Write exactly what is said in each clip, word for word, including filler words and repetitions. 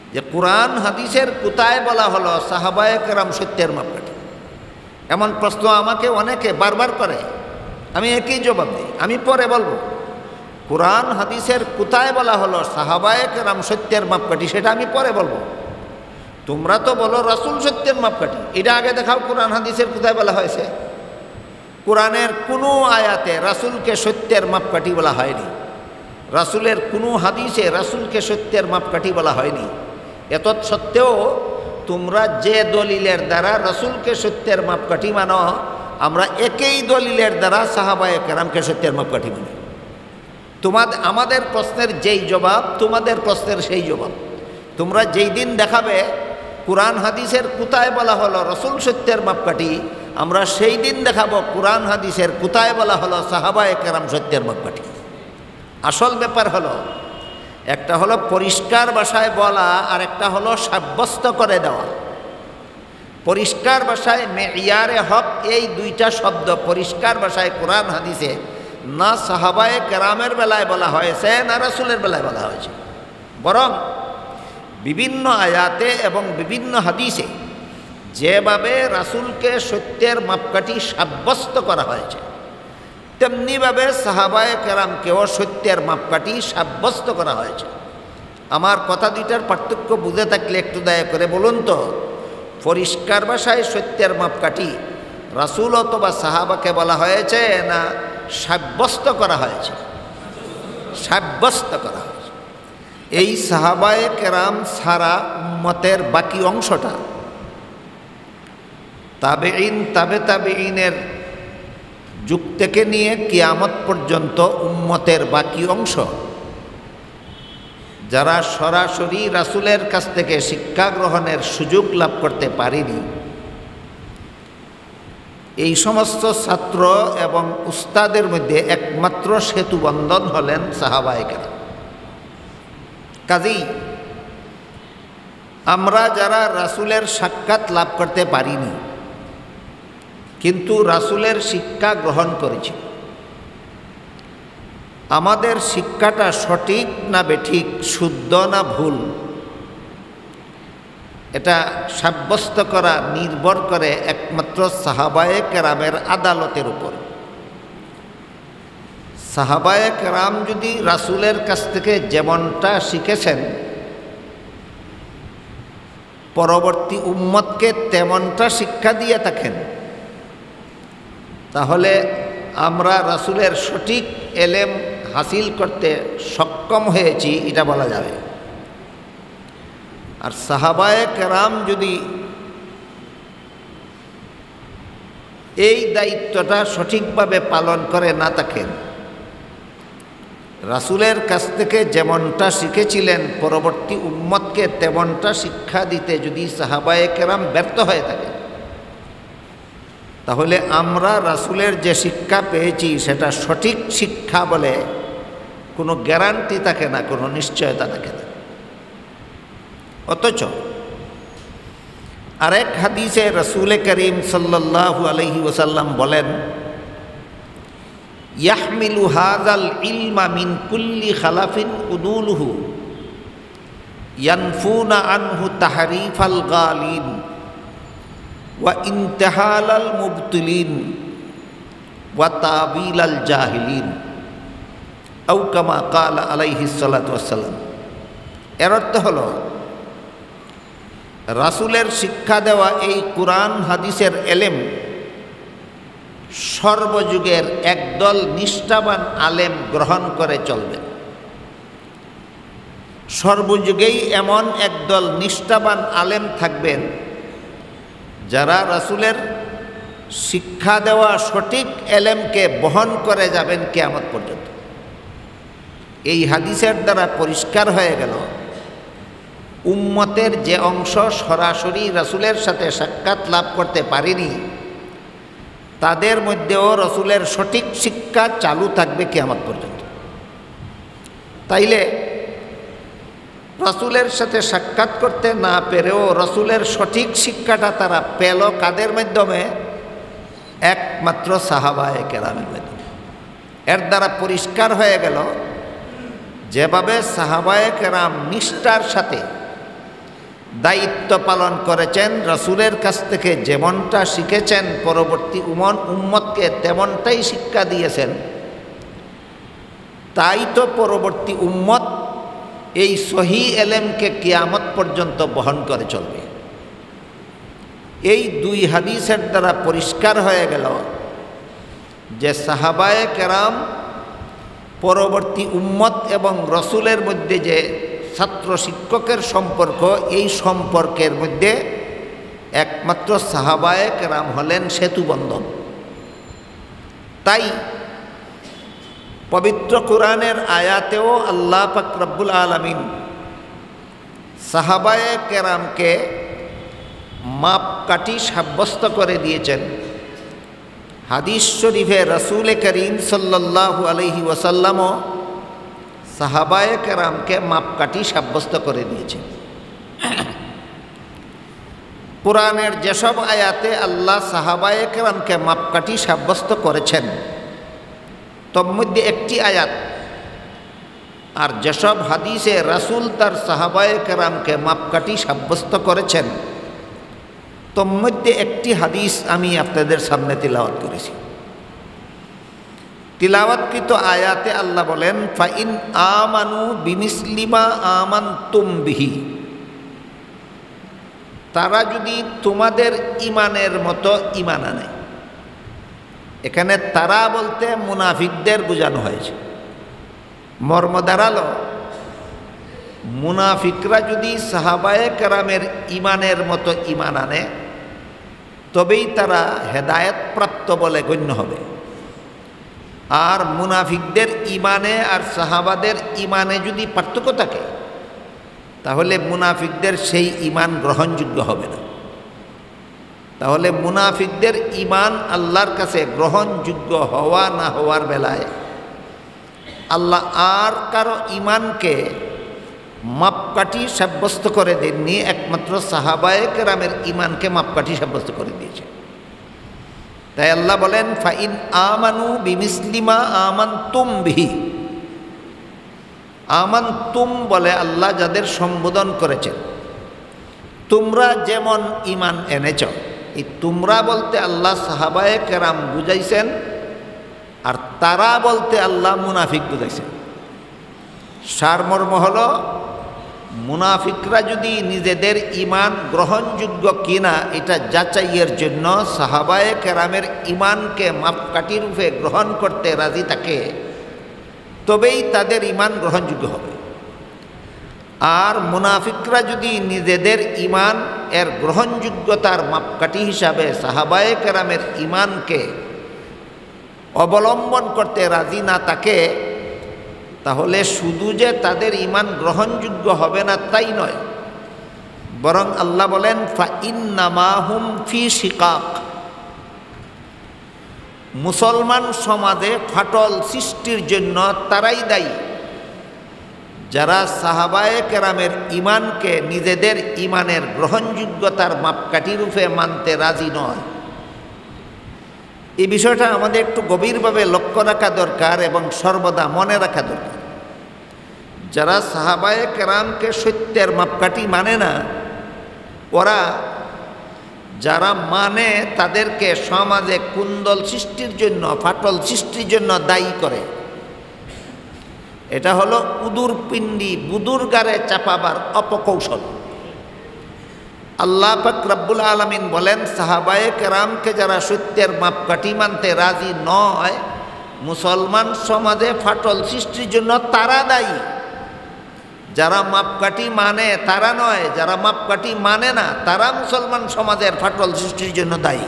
যে কোরআন হাদিসের কোথায় বলা হলো সাহাবায়ে কেরাম সত্যের মাপকাঠি? এমন প্রশ্ন আমাকে অনেকে বারবার করে, আমি একই জবাব দিই, আমি পরে বলবো। কোরআন হাদিসের কোথায় বলা হলো সাহাবায়ে কেরাম সত্যের মাপকাঠি, সেটা আমি পরে বলবো। তোমরা তো বলো রাসূল সত্যের মাপকাঠি, এটা আগে দেখাও কোরআন হাদিসের কোথায় বলা হয়েছে। কোরআনের কোনো আয়াতে রাসূলকে সত্যের মাপকাঠি বলা হয়নি, রাসূলের কোনো হাদিসে রাসূলকে সত্যের মাপকাঠি বলা হয়নি। এত সত্ত্বেও তোমরা যে দলিলের দ্বারা রাসূলকে সত্যের মাপকাঠি মানো, আমরা একই দলিলের দ্বারা সাহাবায়ে কেরামকে সত্যের মাপকাঠি মানি। তোমাদের আমাদের প্রশ্নের যেই জবাব তোমাদের প্রশ্নের সেই জবাব। তোমরা যেই দিন দেখাবে কোরআন হাদিসের কোথায় বলা হলো রাসূল সত্যের মাপকাঠি, আমরা সেই দিন দেখাবো কোরআন হাদিসের কোথায় বলা হলো সাহাবায়ে কেরাম সত্যের মাপকাঠি। আসল ব্যাপার হলো, একটা হলো পরিষ্কার ভাষায় বলা, আর একটা হলো সাব্যস্ত করে দেওয়া। পরিষ্কার ভাষায় মেয়ারে হক, এই দুইটা শব্দ পরিষ্কার ভাষায় কোরআন হাদিসে না সাহাবায়ে কেরামের বেলায় বলা হয়েছে না রাসূলের বেলায় বলা হয়েছে, বরং বিভিন্ন আয়াতে এবং বিভিন্ন হাদিসে যেভাবে রাসূলকে সত্যের মাপকাঠি সাব্যস্ত করা হয়েছে, তেমনিভাবে সাহাবায়ে কেরামকেও সত্যের মাপকাঠি সাব্যস্ত করা হয়েছে। আমার কথা দুইটার পার্থক্য বুঝে থাকলে একটু দয়া করে বলুন তো, পরিষ্কার ভাষায় সত্যের মাপকাঠি রাসূল অথবা সাহাবাকে বলা হয়েছে না সাব্যস্ত করা হয়েছে? সাব্যস্ত করা হয়েছে। এই সাহাবায়ে কেরাম ছাড়া উম্মতের বাকি অংশটা, তাবেঈন তাবে তাবেঈনের যুগ থেকে নিয়ে কিয়ামত পর্যন্ত উম্মতের বাকি অংশ, যারা সরাসরি রাসূলের কাছ থেকে শিক্ষা গ্রহণের সুযোগ লাভ করতে পারেনি, এই সমস্ত ছাত্র এবং উস্তাদের মধ্যে একমাত্র সেতুবন্ধন হলেন সাহাবায়ে কেরাম। কাজেই আমরা যারা রাসূলের সাক্ষাৎ লাভ করতে পারিনি কিন্তু রাসূলের শিক্ষা গ্রহণ করেছি, আমাদের শিক্ষাটা সঠিক না বেঠিক, শুদ্ধ না ভুল, এটা সাব্যস্ত করা নির্ভর করে একমাত্র সাহাবায়ে কেরামের আদালতের উপর। সাহাবায়ে কেরাম যদি রাসূলের কাছ থেকে যেমনটা শিখেছেন, পরবর্তী উম্মতকে তেমনটা শিক্ষা দিয়ে থাকেন, তাহলে আমরা রাসূলের সঠিক এলেম হাসিল করতে সক্ষম হয়েছি এটা বলা যাবে। আর সাহাবায়ে কেরাম যদি এই দায়িত্বটা সঠিকভাবে পালন করে না থাকেন, রাসূলের কাছ থেকে যেমনটা শিখেছিলেন পরবর্তী উম্মতকে তেমনটা শিক্ষা দিতে যদি সাহাবায়ে কেরাম ব্যর্থ হয়ে থাকে, তাহলে আমরা রাসূলের যে শিক্ষা পেয়েছি সেটা সঠিক শিক্ষা বলে কোনো গ্যারান্টি থাকে না, কোনো নিশ্চয়তা থাকে না। অথচ আরেক হাদিসে রাসূল করিম সাল্লাল্লাহু আলাইহি ওয়াসাল্লাম বলেন, ইয়াহমিলু হাযাল ইলমা মিন কুল্লি খালাফিন উদুলুহু ইয়ানফুনা আনহু তাহরিফাল গালিন ওয়া ইনতিহালাল মুবতিলিন ওয়া তাবিলাল জাহিলিন আও কামা ক্বালা আলাইহিস সালাতু ওয়াসসালাম। এর অর্থ হলো, রাসূলের শিক্ষা দেওয়া এই কুরআন হাদিসের এলেম সর্বযুগের একদল নিষ্ঠাবান আলেম গ্রহণ করে চলবে। সর্বযুগেই এমন একদল নিষ্ঠাবান আলেম থাকবেন যারা রাসূলের শিক্ষা দেওয়া সঠিক এলেমকে বহন করে যাবেন কিয়ামত পর্যন্ত। এই হাদিসের দ্বারা পরিষ্কার হয়ে গেল, উম্মতের যে অংশ সরাসরি রাসূলের সাথে সাক্ষাৎ লাভ করতে পারেনি, তাদের মধ্যেও রাসূলের সঠিক শিক্ষা চালু থাকবে কিয়ামত পর্যন্ত। তাইলে রাসূলের সাথে সাক্ষাৎ করতে না পেরেও রাসূলের সঠিক শিক্ষাটা তারা পেল কাদের মাধ্যমে? একমাত্র সাহাবায়ে কেরামের মাধ্যমে। এর দ্বারা পরিষ্কার হয়ে গেল, যেভাবে সাহাবায়ে কেরাম নিষ্ঠার সাথে দায়িত্ব পালন করেছেন, রাসূলের কাছ থেকে যেমনটা শিখেছেন পরবর্তী উমন উম্মতকে তেমনটাই শিক্ষা দিয়েছেন, তাই তো পরবর্তী উম্মত এই সহি এলেমকে কিয়ামত পর্যন্ত বহন করে চলবে। এই দুই হাদিসের দ্বারা পরিষ্কার হয়ে গেল যে সাহাবায়ে কেরাম পরবর্তী উম্মত এবং রসুলের মধ্যে যে ছাত্র শিক্ষকের সম্পর্ক, এই সম্পর্কের মধ্যে একমাত্র সাহাবায়ে কেরাম হলেন সেতুবন্ধন। তাই পবিত্র কোরআনের আয়াতেও আল্লাহ পাক রব্বুল আলামিন সাহাবায়ে কেরামকে মাপকাঠি সাব্যস্ত করে দিয়েছেন। হাদিস শরীফে রাসূল করিম সাল্লাল্লাহু আলাইহি ওয়াসাল্লামও সাহাবায়ে কেরামকে মাপকাঠি সাব্যস্ত করে দিয়েছেন। কোরআনের যেসব আয়াতে আল্লাহ সাহাবায়ে কেরামকে মাপকাঠি সাব্যস্ত করেছেন, তন্মধ্যে একটি আয়াত, আর যেসব হাদিসে রাসূল তার সাহাবায়ে কেরামকে মাপকাঠি সাব্যস্ত করেছেন, তন্মধ্যে একটি হাদিস আমি আপনাদের সামনে তিলাওয়াত করেছি। তিলাওয়াতকৃত আয়াতে আল্লাহ বলেন, ফাইন আমানু বিমিসলিমা আমানতুম বিহি, তারা যদি তোমাদের ইমানের মতো ইমান আনে। এখানে তারা বলতে মুনাফিকদের বোঝানো হয়েছে। মর্ম দাঁড়ালো, মুনাফিকরা যদি সাহাবায়ে কেরামের ইমানের মতো ইমান আনে, তবেই তারা হেদায়েত প্রাপ্ত বলে গণ্য হবে। আর মুনাফিকদের ইমানে আর সাহাবাদের ইমানে যদি পার্থক্য থাকে, তাহলে মুনাফিকদের সেই ইমান গ্রহণযোগ্য হবে না। তাহলে মুনাফিকদের ইমান আল্লাহর কাছে গ্রহণযোগ্য হওয়া না হওয়ার বেলায় আল্লাহ আর কারো ইমানকে মাপকাঠি সাব্যস্ত করে দেননি, একমাত্র সাহাবায়ে কেরামের ইমানকে মাপকাঠি সাব্যস্ত করে দিয়েছে। তাই আল্লাহ বলেন, ফাইন আমানু বিমিসলিমা আমানতুম বিহি। আমানতুম বলে আল্লাহ যাদের সম্বোধন করেছেন, তোমরা যেমন ইমান এনেছ, এই তোমরা বলতে আল্লাহ সাহাবায়ে কেরাম বুঝাইছেন, আর তারা বলতে আল্লাহ মুনাফিক বুঝাইছেন। সারমর্ম হল, মুনাফিকরা যদি নিজেদের ইমান গ্রহণযোগ্য কিনা এটা যাচাইয়ের জন্য সাহাবায়ে কেরামের ইমানকে মাপকাঠি রূপে গ্রহণ করতে রাজি থাকে, তবেই তাদের ইমান গ্রহণযোগ্য হবে। আর মুনাফিকরা যদি নিজেদের ইমান এর গ্রহণযোগ্যতার মাপকাঠি হিসাবে সাহাবায়ে কেরামের ইমানকে অবলম্বন করতে রাজি না থাকে, তাহলে শুধু যে তাদের ইমান গ্রহণযোগ্য হবে না তাই নয়, বরং আল্লাহ বলেন, ফাইন্নামা হুম ফি শিকাক। মুসলমান সমাজে ফাটল সৃষ্টির জন্য তারাই দায়ী, যারা সাহাবায়ে কেরামের ইমানকে নিজেদের ইমানের গ্রহণযোগ্যতার মাপকাঠি রূপে মানতে রাজি নয়। এই বিষয়টা আমাদের একটু গভীরভাবে লক্ষ্য রাখা দরকার এবং সর্বদা মনে রাখা দরকার। যারা সাহাবায়ে কেরামকে সত্যের মাপকাঠি মানে না, ওরা যারা মানে তাদেরকে সমাজে কুন্দল সৃষ্টির জন্য, ফাটল সৃষ্টির জন্য দায়ী করে। এটা হলো উদুর পিণ্ডি বুদুর গারে চাপাবার অপকৌশল। আল্লাহ পাক রব্বুল আলামিন বলেন, সাহাবায়ে কেরামকে যারা সত্যের মাপকাঠি মানতে রাজি নয়, মুসলমান সমাজে ফাটল সৃষ্টির জন্য তারা দায়ী। যারা মাপকাঠি মানে তারা নয়, যারা মাপকাঠি মানে না তারা মুসলমান সমাজের ফাটল সৃষ্টির জন্য দায়ী।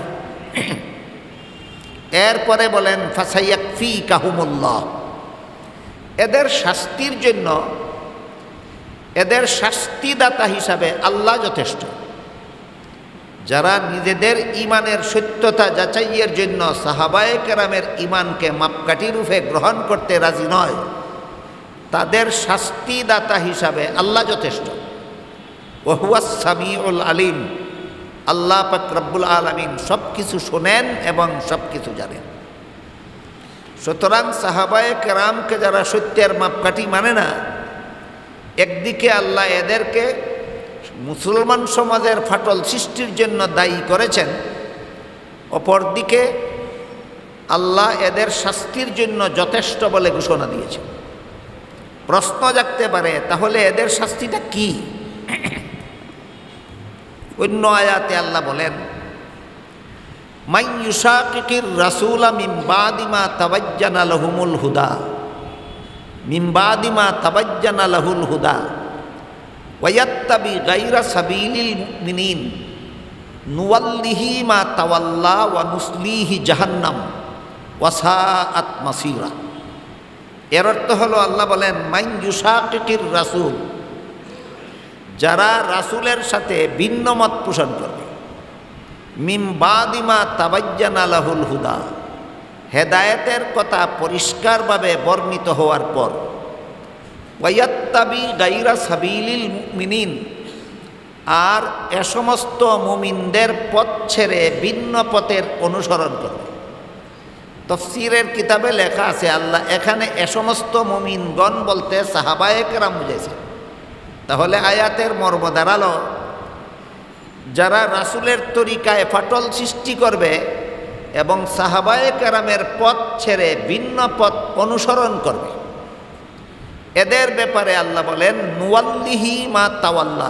এরপরে বলেন, ফাসায়াকফিকাহুমুল্লাহ, এদের শাস্তির জন্য, এদের শাস্তিদাতা হিসাবে আল্লাহ যথেষ্ট। যারা নিজেদের ইমানের সত্যতা যাচাইয়ের জন্য সাহাবায়ে কেরামের ইমানকে মাপকাঠি রূপে গ্রহণ করতে রাজি নয়, তাদের শাস্তিদাতা হিসাবে আল্লাহ যথেষ্ট। ওয়া হুয়াস সামিউল আলিম, আল্লাহ পাক রব্বুল আলামিন সব কিছু শোনেন এবং সব কিছু জানেন। সুতরাং সাহাবায়ে কেরামকে যারা সত্যের মাপকাঠি মানে না, একদিকে আল্লাহ এদেরকে মুসলমান সমাজের ফাটল সৃষ্টির জন্য দায়ী করেছেন, অপরদিকে আল্লাহ এদের শাস্তির জন্য যথেষ্ট বলে ঘোষণা দিয়েছেন। প্রশ্ন জাগতে পারে, তাহলে এদের শাস্তিটা কি? অন্য আয়াতে আল্লাহ বলেন, মান ইউশাকিকির রাসূলা মিন বাদি মা তাবাজ্জানা লাহুমুল হুদা মিন বাদি মা তাবাজ্জানা লাহুল হুদা ওয়া ইয়াত্তাবি গায়রা সাবিলিল মুমিনিন নুওয়াল্লিহি মা তাওয়াল্লা ওয়া নুসলিহি জাহান্নাম ওয়া সাআত মাসীরা। এর অর্থ হলো, আল্লাহ বলেন, মান ইউশাকিকির রাসূল, যারা রাসূলের সাথে ভিন্ন মত পোষণ করবে, মিন বাদি মা তাবাজ্জানা লাহুল হুদা, হেদায়েতের কথা পরিষ্কারভাবে বর্ণিত হওয়ার পর, ওয়া ইয়াত্তাবি গায়রা সাবিলিল মুমিনিন, আর এ সমস্ত মুমিনদের পথ ছেড়ে ভিন্ন পথের অনুসরণ করবে। তাফসীরের কিতাবে লেখা আছে, আল্লাহ এখানে এ সমস্ত মুমিনগণ বলতে সাহাবায়ে কেরাম বুঝাইছে। তাহলে আয়াতের মর্ম দাঁড়ালো, যারা রাসূলের তরিকায় ফাটল সৃষ্টি করবে এবং সাহাবায়ে কেরামের পথ ছেড়ে ভিন্ন পথ অনুসরণ করবে, এদের ব্যাপারে আল্লাহ বলেন, নুওয়াল্লিহি মা তাওয়াল্লা,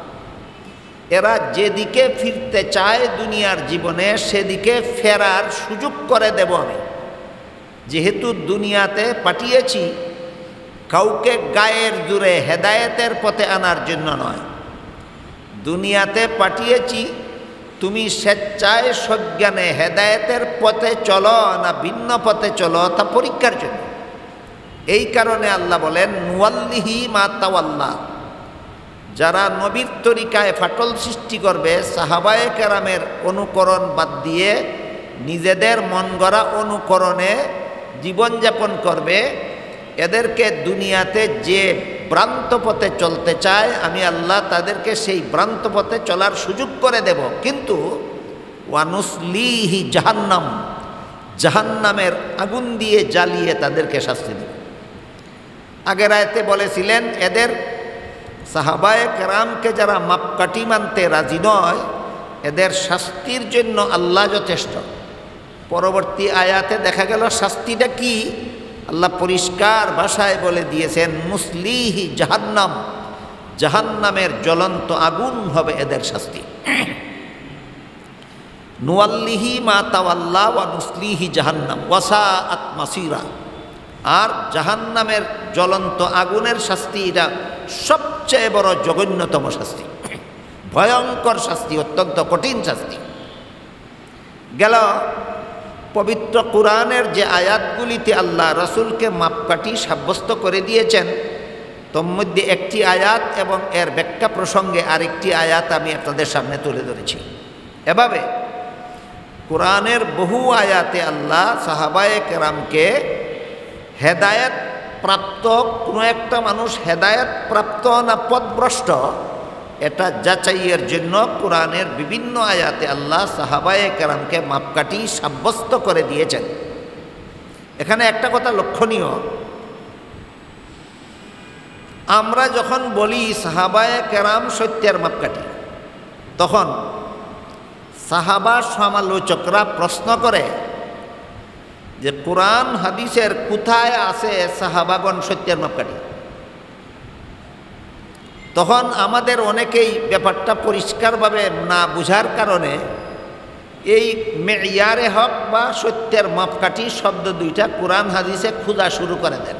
এরা যেদিকে ফিরতে চায় দুনিয়ার জীবনে সেদিকে ফেরার সুযোগ করে দেব আমি। যেহেতু দুনিয়াতে পাঠিয়েছি কাউকে গায়ের জোরে হেদায়েতের পথে আনার জন্য নয়, দুনিয়াতে পাঠিয়েছি তুমি স্বেচ্ছায় সজ্ঞানে হেদায়েতের পথে চলো না ভিন্ন পথে চলো তা পরীক্ষার জন্য। এই কারণে আল্লাহ বলেন, নুওয়াল্লিহি মা তাওয়াল্লা, যারা নবীর তরিকায় ফাটল সৃষ্টি করবে, সাহাবায়ে কেরামের অনুকরণ বাদ দিয়ে নিজেদের মন গড়া অনুকরণে জীবনযাপন করবে, এদেরকে দুনিয়াতে যে ভ্রান্ত পথে চলতে চায় আমি আল্লাহ তাদেরকে সেই ভ্রান্ত পথে চলার সুযোগ করে দেব। কিন্তু ওয়ানুসলিহি জাহান্নাম, জাহান্নামের আগুন দিয়ে জ্বালিয়ে তাদেরকে শাস্তি দেব। আগের আয়াতে বলেছিলেন, এদের সাহাবায়ে কেরামকে যারা মাপকাঠি মানতে রাজি নয়, এদের শাস্তির জন্য আল্লাহ যথেষ্ট। পরবর্তী আয়াতে দেখা গেল শাস্তিটা কি, আল্লাহ পরিষ্কার ভাষায় বলে দিয়েছেন, মুসলিহি জাহান্নাম, জাহান্নামের জ্বলন্ত আগুন হবে এদের শাস্তি। নুওয়াল্লিহি মা তাওয়াল্লা ওয়া নুসলিহি জাহান্নাম ওয়া সাআত মাসীরা, আর জাহান্নামের জ্বলন্ত আগুনের শাস্তি এটা সবচেয়ে বড় জঘন্যতম শাস্তি, ভয়ঙ্কর শাস্তি, অত্যন্ত কঠিন শাস্তি। গেল পবিত্র কোরআনের যে আয়াতগুলিতে আল্লাহ রাসূলকে মাপকাঠি সাব্যস্ত করে দিয়েছেন, তোর মধ্যে একটি আয়াত এবং এর ব্যাখ্যা প্রসঙ্গে আরেকটি আয়াত আমি আপনাদের সামনে তুলে ধরেছি। এভাবে কোরআনের বহু আয়াতে আল্লাহ সাহাবায়ে কেরামকে হেদায়েত প্রাপ্ত, কোনো একটা মানুষ হেদায়েত প্রাপ্ত না পথভ্রষ্ট, এটা যাচাইয়ের জন্য কোরআনের বিভিন্ন আয়াতে আল্লাহ সাহাবায়ে কেরামকে মাপকাঠি সাব্যস্ত করে দিয়েছেন। এখানে একটা কথা লক্ষণীয়, আমরা যখন বলি সাহাবায়ে কেরাম সত্যের মাপকাঠি, তখন সাহাবা সমালোচকরা প্রশ্ন করে যে কোরআন হাদিসের কোথায় আছে সাহাবাগণ সত্যের মাপকাঠি? তখন আমাদের অনেকেই ব্যাপারটা পরিষ্কারভাবে না বুঝার কারণে এই মেয়ারে হক বা সত্যের মাপকাঠি শব্দ দুইটা কোরআন হাদিসে খোঁজা শুরু করে দেন।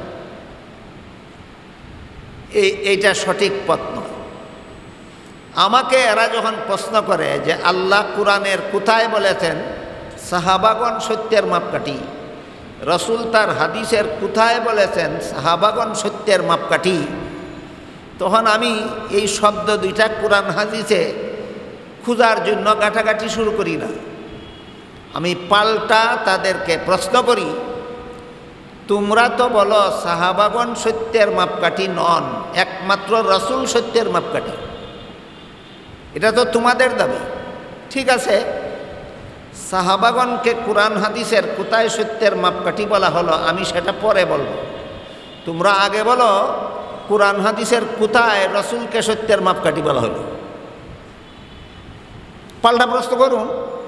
এই এইটা সঠিক পথ নয়। আমাকে এরা যখন প্রশ্ন করে যে আল্লাহ কোরআনের কোথায় বলেছেন সাহাবাগণ সত্যের মাপকাঠি, রসুল তার হাদিসের কোথায় বলেছেন সাহাবাগণ সত্যের মাপকাঠি, তখন আমি এই শব্দ দুইটা কোরআন হাদিসে খোঁজার জন্য গাঁটাগাঁটি শুরু করি না। আমি পাল্টা তাদেরকে প্রশ্ন করি, তোমরা তো বলো সাহাবাগণ সত্যের মাপকাঠি নন, একমাত্র রসুল সত্যের মাপকাঠি, এটা তো তোমাদের দাবি। ঠিক আছে, সাহাবাগণকে কোরআন হাদিসের কোথায় সত্যের মাপকাঠি বলা হলো আমি সেটা পরে বলবো। তোমরা আগে বলো কোরআন হাদিসের কোথায় রসুলকে সত্যের মাপকাঠি বলা হলো। পাল্টা প্রশ্ন করুন,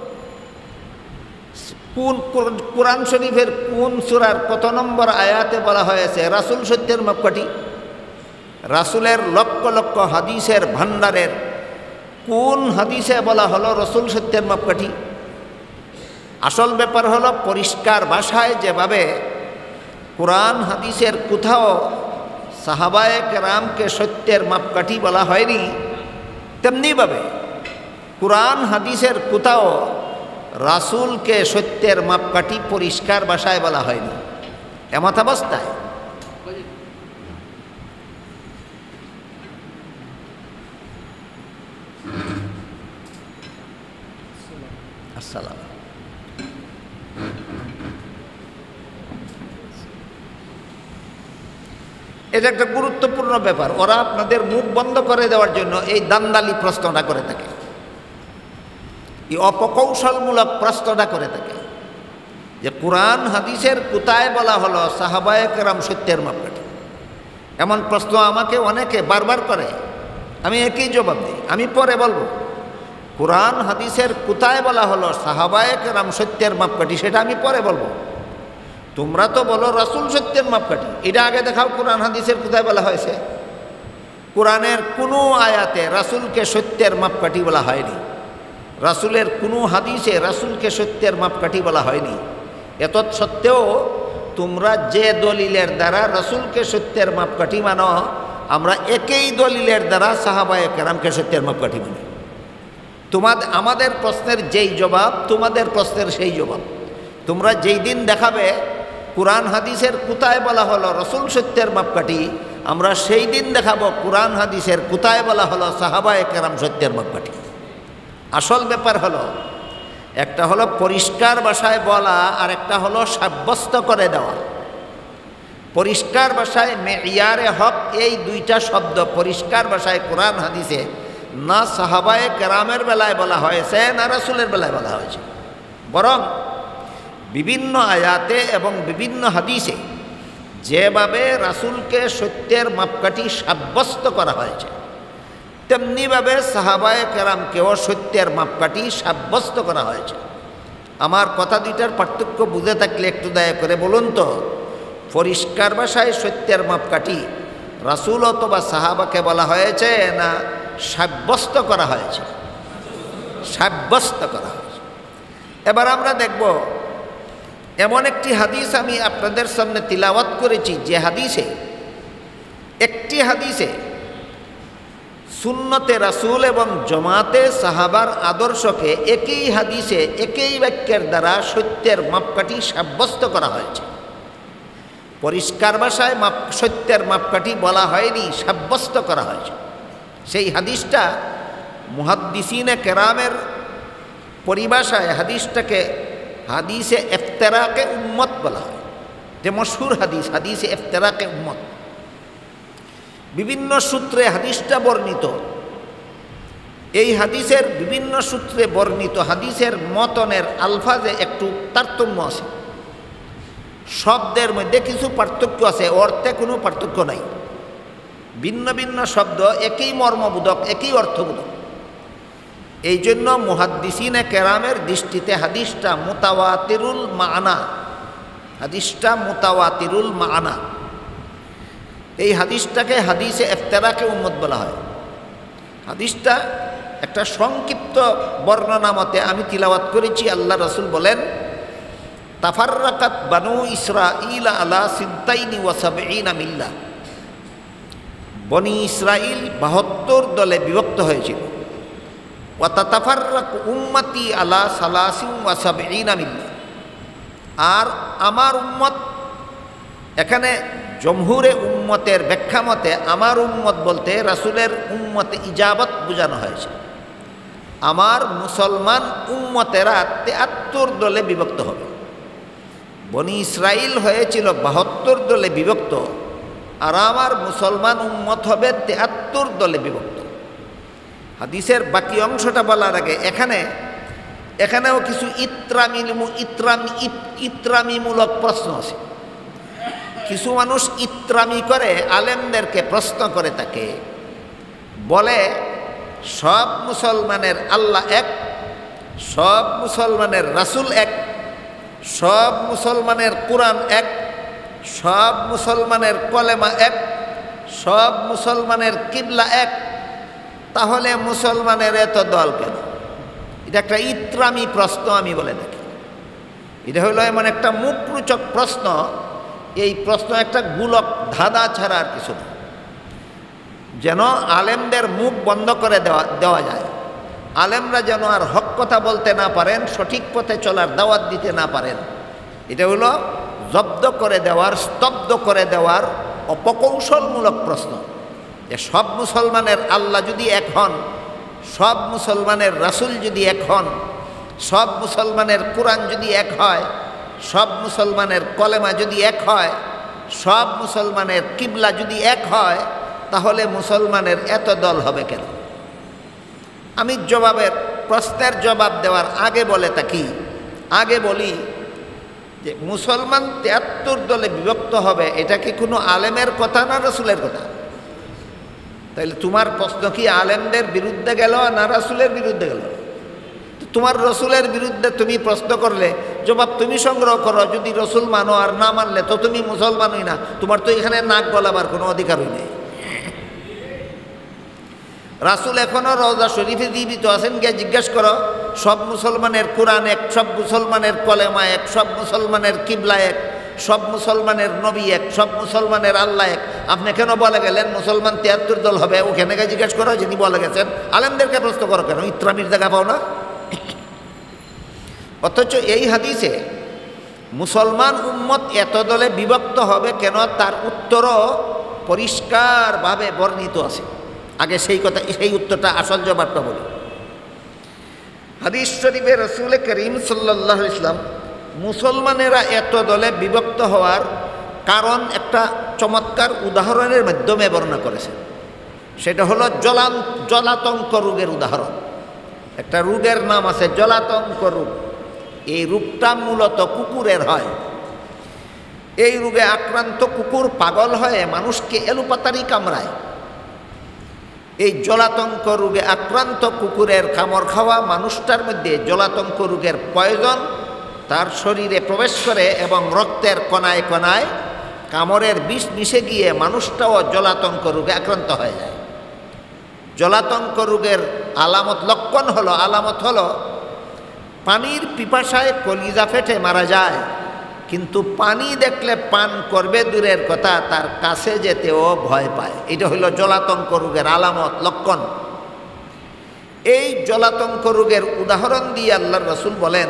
কোন কোরআন শরীফের কোন সূরার কত নম্বর আয়াতে বলা হয়েছে রাসূল সত্যের মাপকাঠি? রাসূলের লক্ষ লক্ষ হাদিসের ভান্ডারের কোন হাদিসে বলা হলো রাসূল সত্যের মাপকাঠি? আসল ব্যাপার হলো পরিষ্কার ভাষায় যেভাবে কোরআন হাদিসের কোথাও সাহাবায়ে কেরামকে সত্যের মাপকাঠি বলা হয়নি, তেমনিভাবে কোরআন হাদিসের কোথাও রাসূলকে সত্যের মাপকাঠি পরিষ্কার ভাষায় বলা হয়নি। এমত অবস্থায় আসসালাম এটা একটা গুরুত্বপূর্ণ ব্যাপার। ওরা আপনাদের মুখ বন্ধ করে দেওয়ার জন্য এই দান্দালি প্রশ্নটা করে থাকে, এই অপকৌশলমূলক প্রশ্নটা করে থাকে যে কোরআন হাদিসের কোথায় বলা হলো সাহাবায়ে কেরাম সত্যের মাপকাঠি। এমন প্রশ্ন আমাকে অনেকে বারবার করে, আমি একই জবাব দিই। আমি পরে বলবো কোরআন হাদিসের কোথায় বলা হলো সাহাবায়ে কেরাম সত্যের মাপকাঠি, সেটা আমি পরে বলবো। তোমরা তো বলো রাসূল সত্যের মাপকাঠি, এটা আগে দেখাও কোরআন হাদিসের কোথায় বলা হয়েছে। কোরআনের কোনো আয়াতে রাসূলকে সত্যের মাপকাঠি বলা হয়নি, রাসূলের কোনো হাদিসে রাসূলকে সত্যের মাপকাঠি বলা হয়নি। এত সত্ত্বেও তোমরা যে দলিলের দ্বারা রাসূলকে সত্যের মাপকাঠি মানো, আমরা একই দলিলের দ্বারা সাহাবায়ে কেরামকে সত্যের মাপকাঠি মানি। তোমাদের আমাদের প্রশ্নের যেই জবাব তোমাদের প্রশ্নের সেই জবাব। তোমরা যেই দিন দেখাবে কোরআন হাদিসের কোথায় বলা হলো রাসূল সত্যের মাপকাঠি, আমরা সেই দিন দেখাবো কোরআন হাদিসের কোথায় বলা হলো সাহাবায়ে কেরাম সত্যের মাপকাঠি। আসল ব্যাপার হলো একটা হলো পরিষ্কার ভাষায় বলা, আর একটা হলো সাব্যস্ত করে দেওয়া। পরিষ্কার ভাষায় মেয়ারে হক, এই দুইটা শব্দ পরিষ্কার ভাষায় কোরআন হাদিসে না সাহাবায়ে কেরামের বেলায় বলা হয়েছে না রাসূলের বেলায় বলা হয়েছে, বরং বিভিন্ন আয়াতে এবং বিভিন্ন হাদিসে যেভাবে রাসূলকে সত্যের মাপকাঠি সাব্যস্ত করা হয়েছে, তেমনিভাবে সাহাবায়ে কেরামকেও সত্যের মাপকাঠি সাব্যস্ত করা হয়েছে। আমার কথা দুইটার পার্থক্য বুঝে থাকলে একটু দয়া করে বলুন তো, পরিষ্কার ভাষায় সত্যের মাপকাঠি রাসূল অথবা সাহাবাকে বলা হয়েছে না সাব্যস্ত করা হয়েছে? সাব্যস্ত করা হয়েছে। এবার আমরা দেখব এমন একটি হাদিস আমি আপনাদের সামনে তিলাওয়াত করেছি, যে হাদিসে একটি হাদিসে সুন্নতে রাসূল এবং জমাতে সাহাবার আদর্শকে একই হাদিসে একই বাক্যের দ্বারা সত্যের মাপকাঠি সাব্যস্ত করা হয়েছে। পরিষ্কার ভাষায় মাপ সত্যের মাপকাঠি বলা হয়নি, সাব্যস্ত করা হয়েছে। সেই হাদিসটা মুহাদ্দিসিনে কেরামের পরিভাষায় হাদিসটাকে হাদিসে ইফতিরাকে উম্মত বলা হয়, যে মশহুর হাদিস হাদিসে ইফতিরাকে উম্মত। বিভিন্ন সূত্রে হাদিসটা বর্ণিত। এই হাদিসের বিভিন্ন সূত্রে বর্ণিত হাদিসের মতনের আলফাজে একটু তারতম্য আছে, শব্দের মধ্যে কিছু পার্থক্য আছে, অর্থে কোনো পার্থক্য নাই। ভিন্ন ভিন্ন শব্দ একই মর্মবোধক, একই অর্থবোধক। এই জন্য মুহাদ্দিসিনে কেরামের দৃষ্টিতে হাদিসটা মুতাওয়াতিরুল মানা, হাদিসটা মুতাওয়াতিরুল মানা। এই হাদিসটাকে হাদিসে ইফতিরাকে উম্মত বলা হয়। হাদিসটা একটা সংক্ষিপ্ত বর্ণনা মতে আমি তিলাওয়াত করেছি। আল্লাহ রাসূল বলেন, তাফাররাকাত বানু ইসরাঈল আলা সিনতাইনি ওয়া সাবঈনা মিল্লাহ। বনি ইসরাইল বাহাত্তর দলে বিভক্ত হয়েছিল। ওয়া তাতাফাররাকু উম্মতি আলা সালাসিন ওয়া সাবঈনা মিল্লাহ। আর আমার উম্মত, এখানে জমহুরে উম্মতের ব্যাখ্যা মতে আমার উম্মত বলতে রাসূলের উম্মতে ইজাবত বোঝানো হয়েছে। আমার মুসলমান উম্মতেরা তেয়াত্তর দলে বিভক্ত হবে। বনি ইসরাইল হয়েছিল বাহাত্তর দলে বিভক্ত, আর আমার মুসলমান উম্মত হবে তেয়াত্তর দলে বিভক্ত। হাদিসের বাকি অংশটা বলার আগে এখানে এখানেও কিছু ইত্রামি ইত্রামি ইত্রামিমূলক প্রশ্ন আছে। কিছু মানুষ ইত্রামি করে আলেমদেরকে প্রশ্ন করে থাকে, বলে সব মুসলমানের আল্লাহ এক, সব মুসলমানের রাসূল এক, সব মুসলমানের কোরআন এক, সব মুসলমানের কলেমা এক, সব মুসলমানের কিবলা এক, তাহলে মুসলমানের এত দল কেন? এটা একটা ইত্রামি প্রশ্ন আমি বলে থাকি। এটা হলো এমন একটা মুখরোচক প্রশ্ন, এই প্রশ্ন একটা গুলক ধাঁধা ছাড়া আর কিছু না। যেন আলেমদের মুখ বন্ধ করে দেওয়া দেওয়া যায়, আলেমরা যেন আর হক কথা বলতে না পারেন, সঠিক পথে চলার দাওয়াত দিতে না পারেন। এটা হলো জব্দ করে দেওয়ার, স্তব্ধ করে দেওয়ার অপকৌশলমূলক প্রশ্ন। যে সব মুসলমানের আল্লাহ যদি এক হন, সব মুসলমানের রাসূল যদি এক হন, সব মুসলমানের কোরআন যদি এক হয়, সব মুসলমানের কলেমা যদি এক হয়, সব মুসলমানের কিবলা যদি এক হয়, তাহলে মুসলমানের এত দল হবে কেন? আমি জবাবের প্রশ্নের জবাব দেওয়ার আগে বলে থাকি, আগে বলি যে মুসলমান তেয়াত্তর দলে বিভক্ত হবে, এটা কি কোনো আলেমের কথা না রাসূলের কথা? তাইলে তোমার প্রশ্ন কি আলেমদের বিরুদ্ধে গেল না রাসূলের বিরুদ্ধে গেল? তোমার রসুলের বিরুদ্ধে তুমি প্রশ্ন করলে জবাব তুমি সংগ্রহ করো। যদি রসুল মানো আর না মানলে তো তুমি মুসলমানই না, তোমার তো এখানে নাক গলাবার কোনো অধিকারই নেই। রাসূল এখনও রওজা শরীফে জীবিত আছেন, গিয়ে জিজ্ঞেস করো সব মুসলমানের কোরআন এক, সব মুসলমানের কলেমা এক, সব মুসলমানের কিবলা এক, সব মুসলমানের নবী এক, সব মুসলমানের আল্লাহ এক। আপনি কেন বলে গেলেন মুসলমান তিয়াত্তর দল হবে? ওখানে গিয়ে জিজ্ঞেস করো যিনি বলে গেছেন। আলেমদেরকে প্রশ্ন করো কেন? ইত্রামির জায়গা পাও না? অথচ এই হাদিসে মুসলমান উম্মত এত দলে বিভক্ত হবে কেন, তার উত্তরও পরিষ্কারভাবে বর্ণিত আছে। আগে সেই কথা, সেই উত্তরটা, আসল জবাবটা বলি। হাদিস শরীফে রাসূল করিম সাল্লাল্লাহু আলাইহি ওয়াসাল্লাম মুসলমানেরা এত দলে বিভক্ত হওয়ার কারণ একটা চমৎকার উদাহরণের মাধ্যমে বর্ণনা করেছেন। সেটা হলো জলান জলাতঙ্ক রোগের উদাহরণ। একটা রোগের নাম আছে জলাতঙ্ক রোগ। এই রোগটা মূলত কুকুরের হয়। এই রোগে আক্রান্ত কুকুর পাগল হয়ে মানুষকে এলোপাতারি কামড়ায়। এই জলাতঙ্ক রোগে আক্রান্ত কুকুরের কামড় খাওয়া মানুষটার মধ্যে জলাতঙ্ক রোগের পয়জন তার শরীরে প্রবেশ করে এবং রক্তের কণায় কণায় কামড়ের বিষ মিশে গিয়ে মানুষটাও জলাতঙ্ক রোগে আক্রান্ত হয়ে যায়। জলাতঙ্ক রোগের আলামত লক্ষণ হলো আলামত হলো পানির পিপাসায় কলিজা ফেটে মারা যায়, কিন্তু পানি দেখলে পান করবে দূরের কথা, তার কাছে যেতেও ভয় পায়। এটা হলো জলাতঙ্ক রোগের আলামত লক্ষণ। এই জলাতঙ্ক রোগের উদাহরণ দিয়ে আল্লাহর রাসূল বলেন,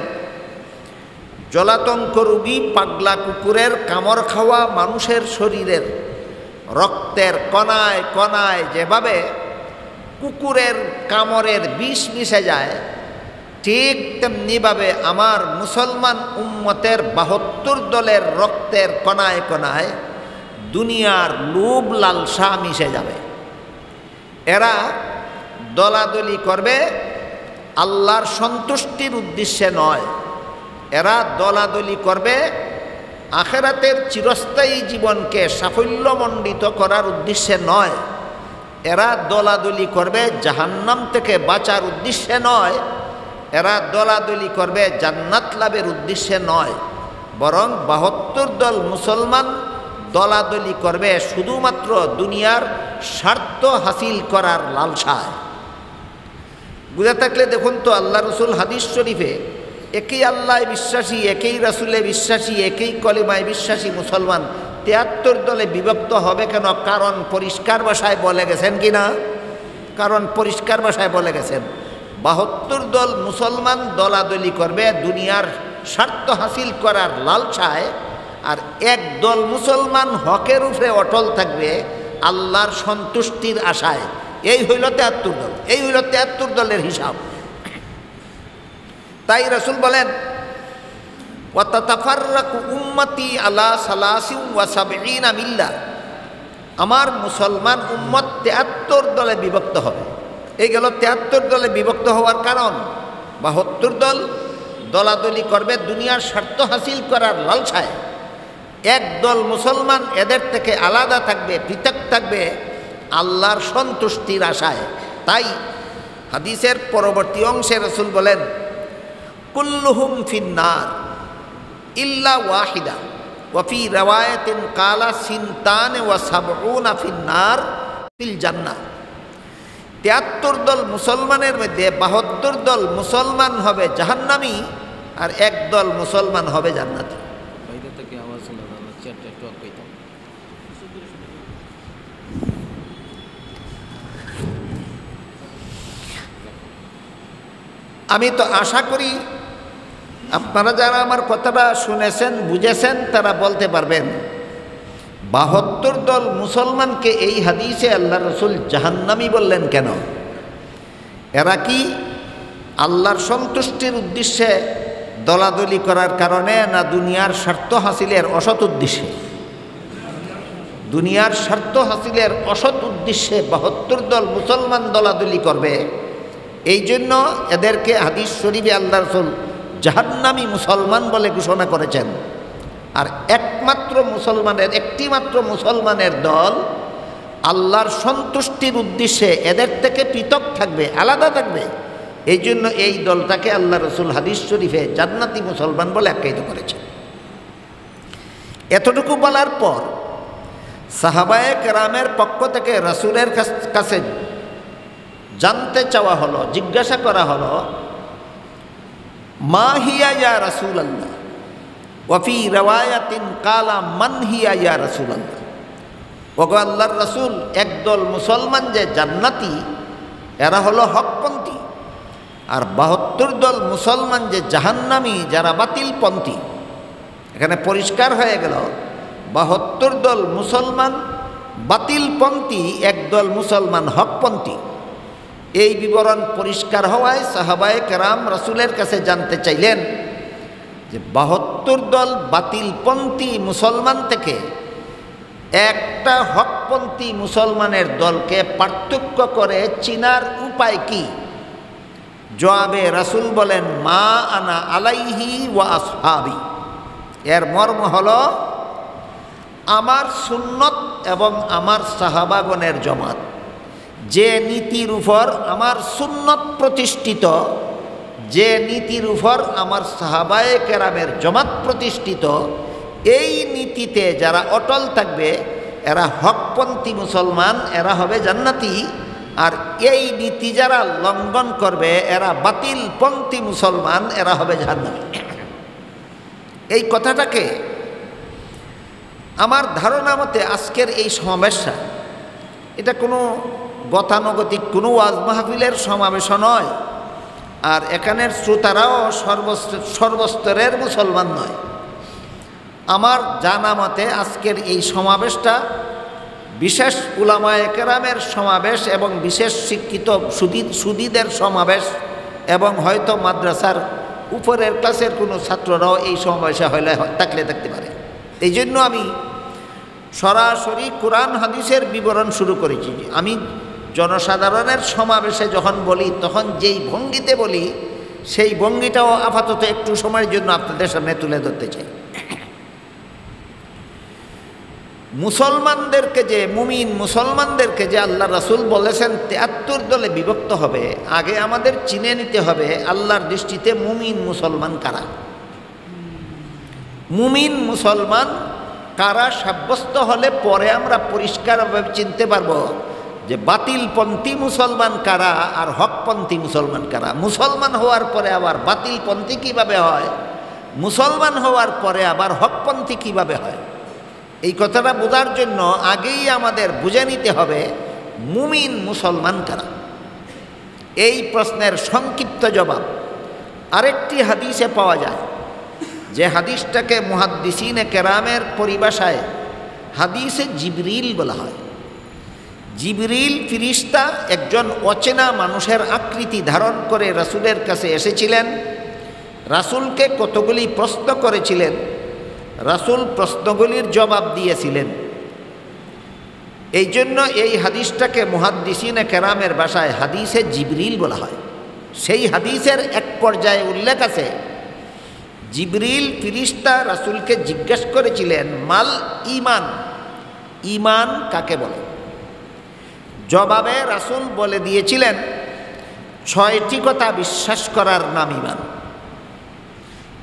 জলাতঙ্ক রোগী পাগলা কুকুরের কামড় খাওয়া মানুষের শরীরের রক্তের কণায় কণায় যেভাবে কুকুরের কামড়ের বিষ মিশে যায়, ঠিক তেমনিভাবে আমার মুসলমান উম্মতের বাহাত্তর দলের রক্তের কণায় কণায় দুনিয়ার লোভ লালসা মিশে যাবে। এরা দলাদলি করবে আল্লাহর সন্তুষ্টির উদ্দেশ্যে নয়, এরা দলাদলি করবে আখিরাতের চিরস্থায়ী জীবনকে সাফল্যমণ্ডিত করার উদ্দেশ্যে নয়, এরা দলাদলি করবে জাহান্নাম থেকে বাঁচার উদ্দেশ্যে নয়, এরা দলাদলি করবে জান্নাত লাভের উদ্দেশ্যে নয়, বরং বাহাত্তর দল মুসলমান দলাদলি করবে শুধুমাত্র দুনিয়ার স্বার্থ হাসিল করার লালসায়। বুঝে থাকলে দেখুন তো, আল্লাহ রসুল হাদিস শরীফে একই আল্লাহ বিশ্বাসী, একই রাসূলে বিশ্বাসী, একই কলিমায় বিশ্বাসী মুসলমান তিয়াত্তর দলে বিভক্ত হবে কেন? কারণ পরিষ্কার ভাষায় বলে গেছেন কি না? কারণ পরিষ্কার ভাষায় বলে গেছেন, বাহাত্তর দল মুসলমান দলাদলি করবে দুনিয়ার স্বার্থ হাসিল করার লালসায়, আর এক দল মুসলমান হকের উপরে অটল থাকবে আল্লাহর সন্তুষ্টির আশায়। এই হইল তিয়াত্তর দল, এই হইল তিয়াত্তর দলের হিসাব। তাই রাসূল বলেন, ওয়াতাতাফাররাকু উম্মতি আলা সালাসিন ওয়া সাবঈনা মিল্লাহ, আমার মুসলমান উম্মত তিয়াত্তর দলে বিভক্ত হবে। এই গেল তিয়াত্তর দলে বিভক্ত হওয়ার কারণ। বাহাত্তর দল দলাদলি করবে দুনিয়ার স্বার্থ হাসিল করার লালসায়, এক দল মুসলমান এদের থেকে আলাদা থাকবে, পৃথক থাকবে আল্লাহর সন্তুষ্টির আশায়। তাই হাদিসের পরবর্তী অংশে রাসূল বলেন, কুল্লুহুম ফিন্নার ইল্লা ওয়াহিদা ওয়া ফি রিওয়ায়াতিন কালা সিনতান ওয়া সাবউনা ফিন্নার ফিল জান্নাহ। তিয়াত্তর দল মুসলমানের মধ্যে বাহাত্তর দল মুসলমান হবে জাহান্নামী আর এক দল মুসলমান হবে জান্নাতি। আমি তো আশা করি আপনারা যারা আমার কথাটা শুনেছেন বুঝেছেন তারা বলতে পারবেন বাহাত্তর দল মুসলমানকে এই হাদিসে আল্লাহ রসুল জাহান্নামী বললেন কেন? এরা কি আল্লাহর সন্তুষ্টির উদ্দেশ্যে দলাদলি করার কারণে না দুনিয়ার স্বার্থ হাসিলের অসৎ উদ্দেশ্যে? দুনিয়ার স্বার্থ হাসিলের অসৎ উদ্দেশ্যে বাহাত্তর দল মুসলমান দলাদলি করবে, এই জন্য এদেরকে হাদিস শরীফে আল্লাহ রসুল জাহান্নামী মুসলমান বলে ঘোষণা করেছেন। আর একমাত্র মুসলমানের একটি মাত্র মুসলমানের দল আল্লাহর সন্তুষ্টির উদ্দেশ্যে এদের থেকে পৃথক থাকবে, আলাদা থাকবে, এই জন্য এই দলটাকে আল্লাহ রসুল হাদিস শরীফে জান্নাতি মুসলমান বলে আখ্যায়িত করেছেন। এতটুকু বলার পর সাহাবায়ে কেরামের পক্ষ থেকে রাসূলের কাছে জানতে চাওয়া হলো, জিজ্ঞাসা করা হলো, মা হিয়া ইয়া রাসূলুল্লাহ ওয়া ফি রিওয়ায়াতিন কালা মান হিয়া ইয়া রাসূলুল্লাহ। ওগো আল্লাহর রাসূল, একদল মুসলমান যে জান্নাতি এরা হলো হকপন্থী, আর বাহাত্তর দল মুসলমান যে জাহান্নামী যারা বাতিলপন্থী। এখানে পরিষ্কার হয়ে গেল বাহাত্তর দল মুসলমান বাতিলপন্থী, একদল মুসলমান হকপন্থী। এই বিবরণ পরিষ্কার হওয়ায় সাহাবায়ে কেরাম রাসূলের কাছে জানতে চাইলেন যে বাহাত্তর দল বাতিলপন্থী মুসলমান থেকে একটা হকপন্থী মুসলমানের দলকে পার্থক্য করে চিনার উপায় কি? জবাবে রাসূল বলেন, মা আনা আলাইহি ওয়া আসহাবি। এর মর্ম হলো আমার সুন্নত এবং আমার সাহাবাগণের জমাত। যে নীতির উপর আমার সুন্নত প্রতিষ্ঠিত, যে নীতির উপর আমার সাহাবায়ে কেরামের জমাত প্রতিষ্ঠিত, এই নীতিতে যারা অটল থাকবে এরা হকপন্থী মুসলমান, এরা হবে জান্নাতি। আর এই নীতি যারা লঙ্ঘন করবে এরা বাতিলপন্থী মুসলমান, এরা হবে জাহান্নামী। এই কথাটাকে আমার ধারণা মতে আজকের এই সমাবেশটা এটা কোনো গতানুগতিক কোনো ওয়াজ মাহফিলের সমাবেশ নয়, আর এখানের শ্রোতারাও সর্বস্তরের মুসলমান নয়। আমার জানা মতে আজকের এই সমাবেশটা বিশেষ উলামায়ে কেরামের সমাবেশ এবং বিশেষ শিক্ষিত সুদী সুদীদের সমাবেশ, এবং হয়তো মাদ্রাসার উপরের ক্লাসের কোনো ছাত্ররাও এই সমাবেশে হলে থাকলে থাকতে পারে। এই জন্য আমি সরাসরি কোরআন হাদিসের বিবরণ শুরু করেছি। আমি জনসাধারণের সমাবেশে যখন বলি তখন যেই ভঙ্গিতে বলি সেই ভঙ্গিটাও আপাতত একটু সময়ের জন্য আপনাদের সামনে তুলে ধরতে চাই। মুসলমানদেরকে যে মুমিন মুসলমানদেরকে যে আল্লাহ রাসূল বলেছেন তিয়াত্তর দলে বিভক্ত হবে, আগে আমাদের চিনে নিতে হবে আল্লাহর দৃষ্টিতে মুমিন মুসলমান কারা। মুমিন মুসলমান কারা সাব্যস্ত হলে পরে আমরা পরিষ্কারভাবে চিনতে পারবো যে বাতিলপন্থী মুসলমান কারা আর হকপন্থী মুসলমান কারা। মুসলমান হওয়ার পরে আবার বাতিলপন্থী কিভাবে হয়, মুসলমান হওয়ার পরে আবার হকপন্থী কিভাবে হয়, এই কথাটা বোঝার জন্য আগেই আমাদের বুঝে নিতে হবে মুমিন মুসলমান কারা। এই প্রশ্নের সংক্ষিপ্ত জবাব আরেকটি হাদিসে পাওয়া যায়, যে হাদিসটাকে মুহাদ্দিসিনে কেরামের পরিভাষায় হাদিসে জিবরিল বলা হয়। জিবরিল ফিরিস্তা একজন অচেনা মানুষের আকৃতি ধারণ করে রাসূলের কাছে এসেছিলেন, রাসূলকে কতগুলি প্রশ্ন করেছিলেন, রাসূল প্রশ্নগুলির জবাব দিয়েছিলেন। এই জন্য এই হাদিসটাকে মুহাদ্দিসিনে কেরামের ভাষায় হাদিসে জিবরিল বলা হয়। সেই হাদিসের এক পর্যায়ে উল্লেখ আছে, জিবরিল ফিরিস্তা রাসূলকে জিজ্ঞেস করেছিলেন, মাল ঈমান, ঈমান কাকে বলে? জবাবে রাসূল বলে দিয়েছিলেন, ছয়টি কথা বিশ্বাস করার নাম ঈমান।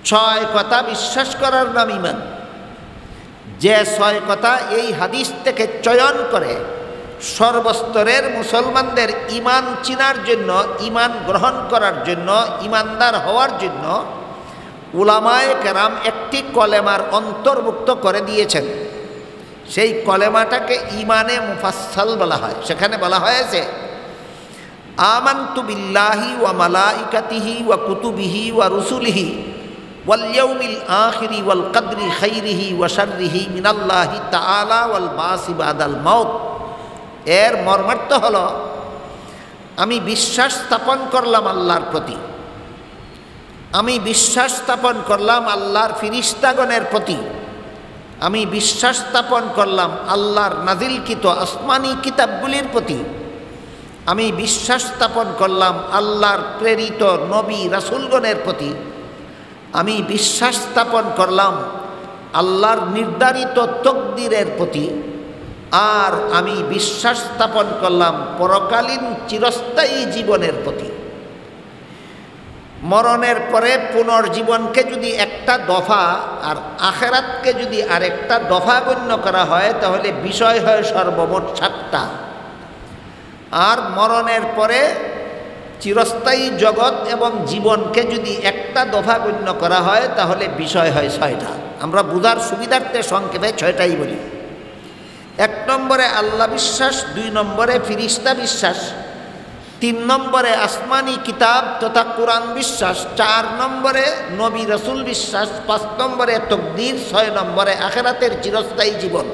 ছয় কথা বিশ্বাস করার নাম ঈমান। যে ছয় কথা এই হাদিস থেকে চয়ন করে সর্বস্তরের মুসলমানদের ঈমান চিনার জন্য, ঈমান গ্রহণ করার জন্য, ঈমানদার হওয়ার জন্য উলামায়ে কেরাম একটি কলেমার অন্তর্ভুক্ত করে দিয়েছেন। সেই কলেমাটাকে ঈমানে মুফাসসাল বলা হয়। সেখানে বলা হয়েছে আমানতু বিল্লাহি ওয়া মালাইকাতিহি ওয়া কুতুবিহি ওয়া রুসুলিহি ওয়াল ইয়াউমিল আখিরি ওয়াল কদরি খাইরিহি ওয়া শাররিহি মিনাল্লাহি তাআলা ওয়াল বাসি বাদাল মাউত। এর মর্মার্থ হলো, আমি বিশ্বাস স্থাপন করলাম আল্লাহর প্রতি, আমি বিশ্বাস স্থাপন করলাম আল্লাহর ফিরিস্তাগণের প্রতি, আমি বিশ্বাস স্থাপন করলাম আল্লাহর নাজিলকৃত আসমানি কিতাবগুলির প্রতি, আমি বিশ্বাস স্থাপন করলাম আল্লাহর প্রেরিত নবী রাসূলগণের প্রতি, আমি বিশ্বাস স্থাপন করলাম আল্লাহর নির্ধারিত তকদিরের প্রতি, আর আমি বিশ্বাস স্থাপন করলাম পরকালীন চিরস্থায়ী জীবনের প্রতি। মরণের পরে পুনর্জীবনকে যদি একটা দফা আর আখেরাতকে যদি আরেকটা দফা গণ্য করা হয় তাহলে বিষয় হয় সর্বমোট সাতটা। আর মরণের পরে চিরস্থায়ী জগৎ এবং জীবনকে যদি একটা দফা গণ্য করা হয় তাহলে বিষয় হয় ছয়টা। আমরা বুঝার সুবিধার্থে সংক্ষেপে ছয়টাই বলি। এক নম্বরে আল্লাহ বিশ্বাস, দুই নম্বরে ফিরিস্তা বিশ্বাস, তিন নম্বরে আসমানি কিতাব তথা কোরআন বিশ্বাস, চার নম্বরে নবী রাসূল বিশ্বাস, পাঁচ নম্বরে তকদির, ছয় নম্বরে আখিরাতের চিরস্থায়ী জীবন।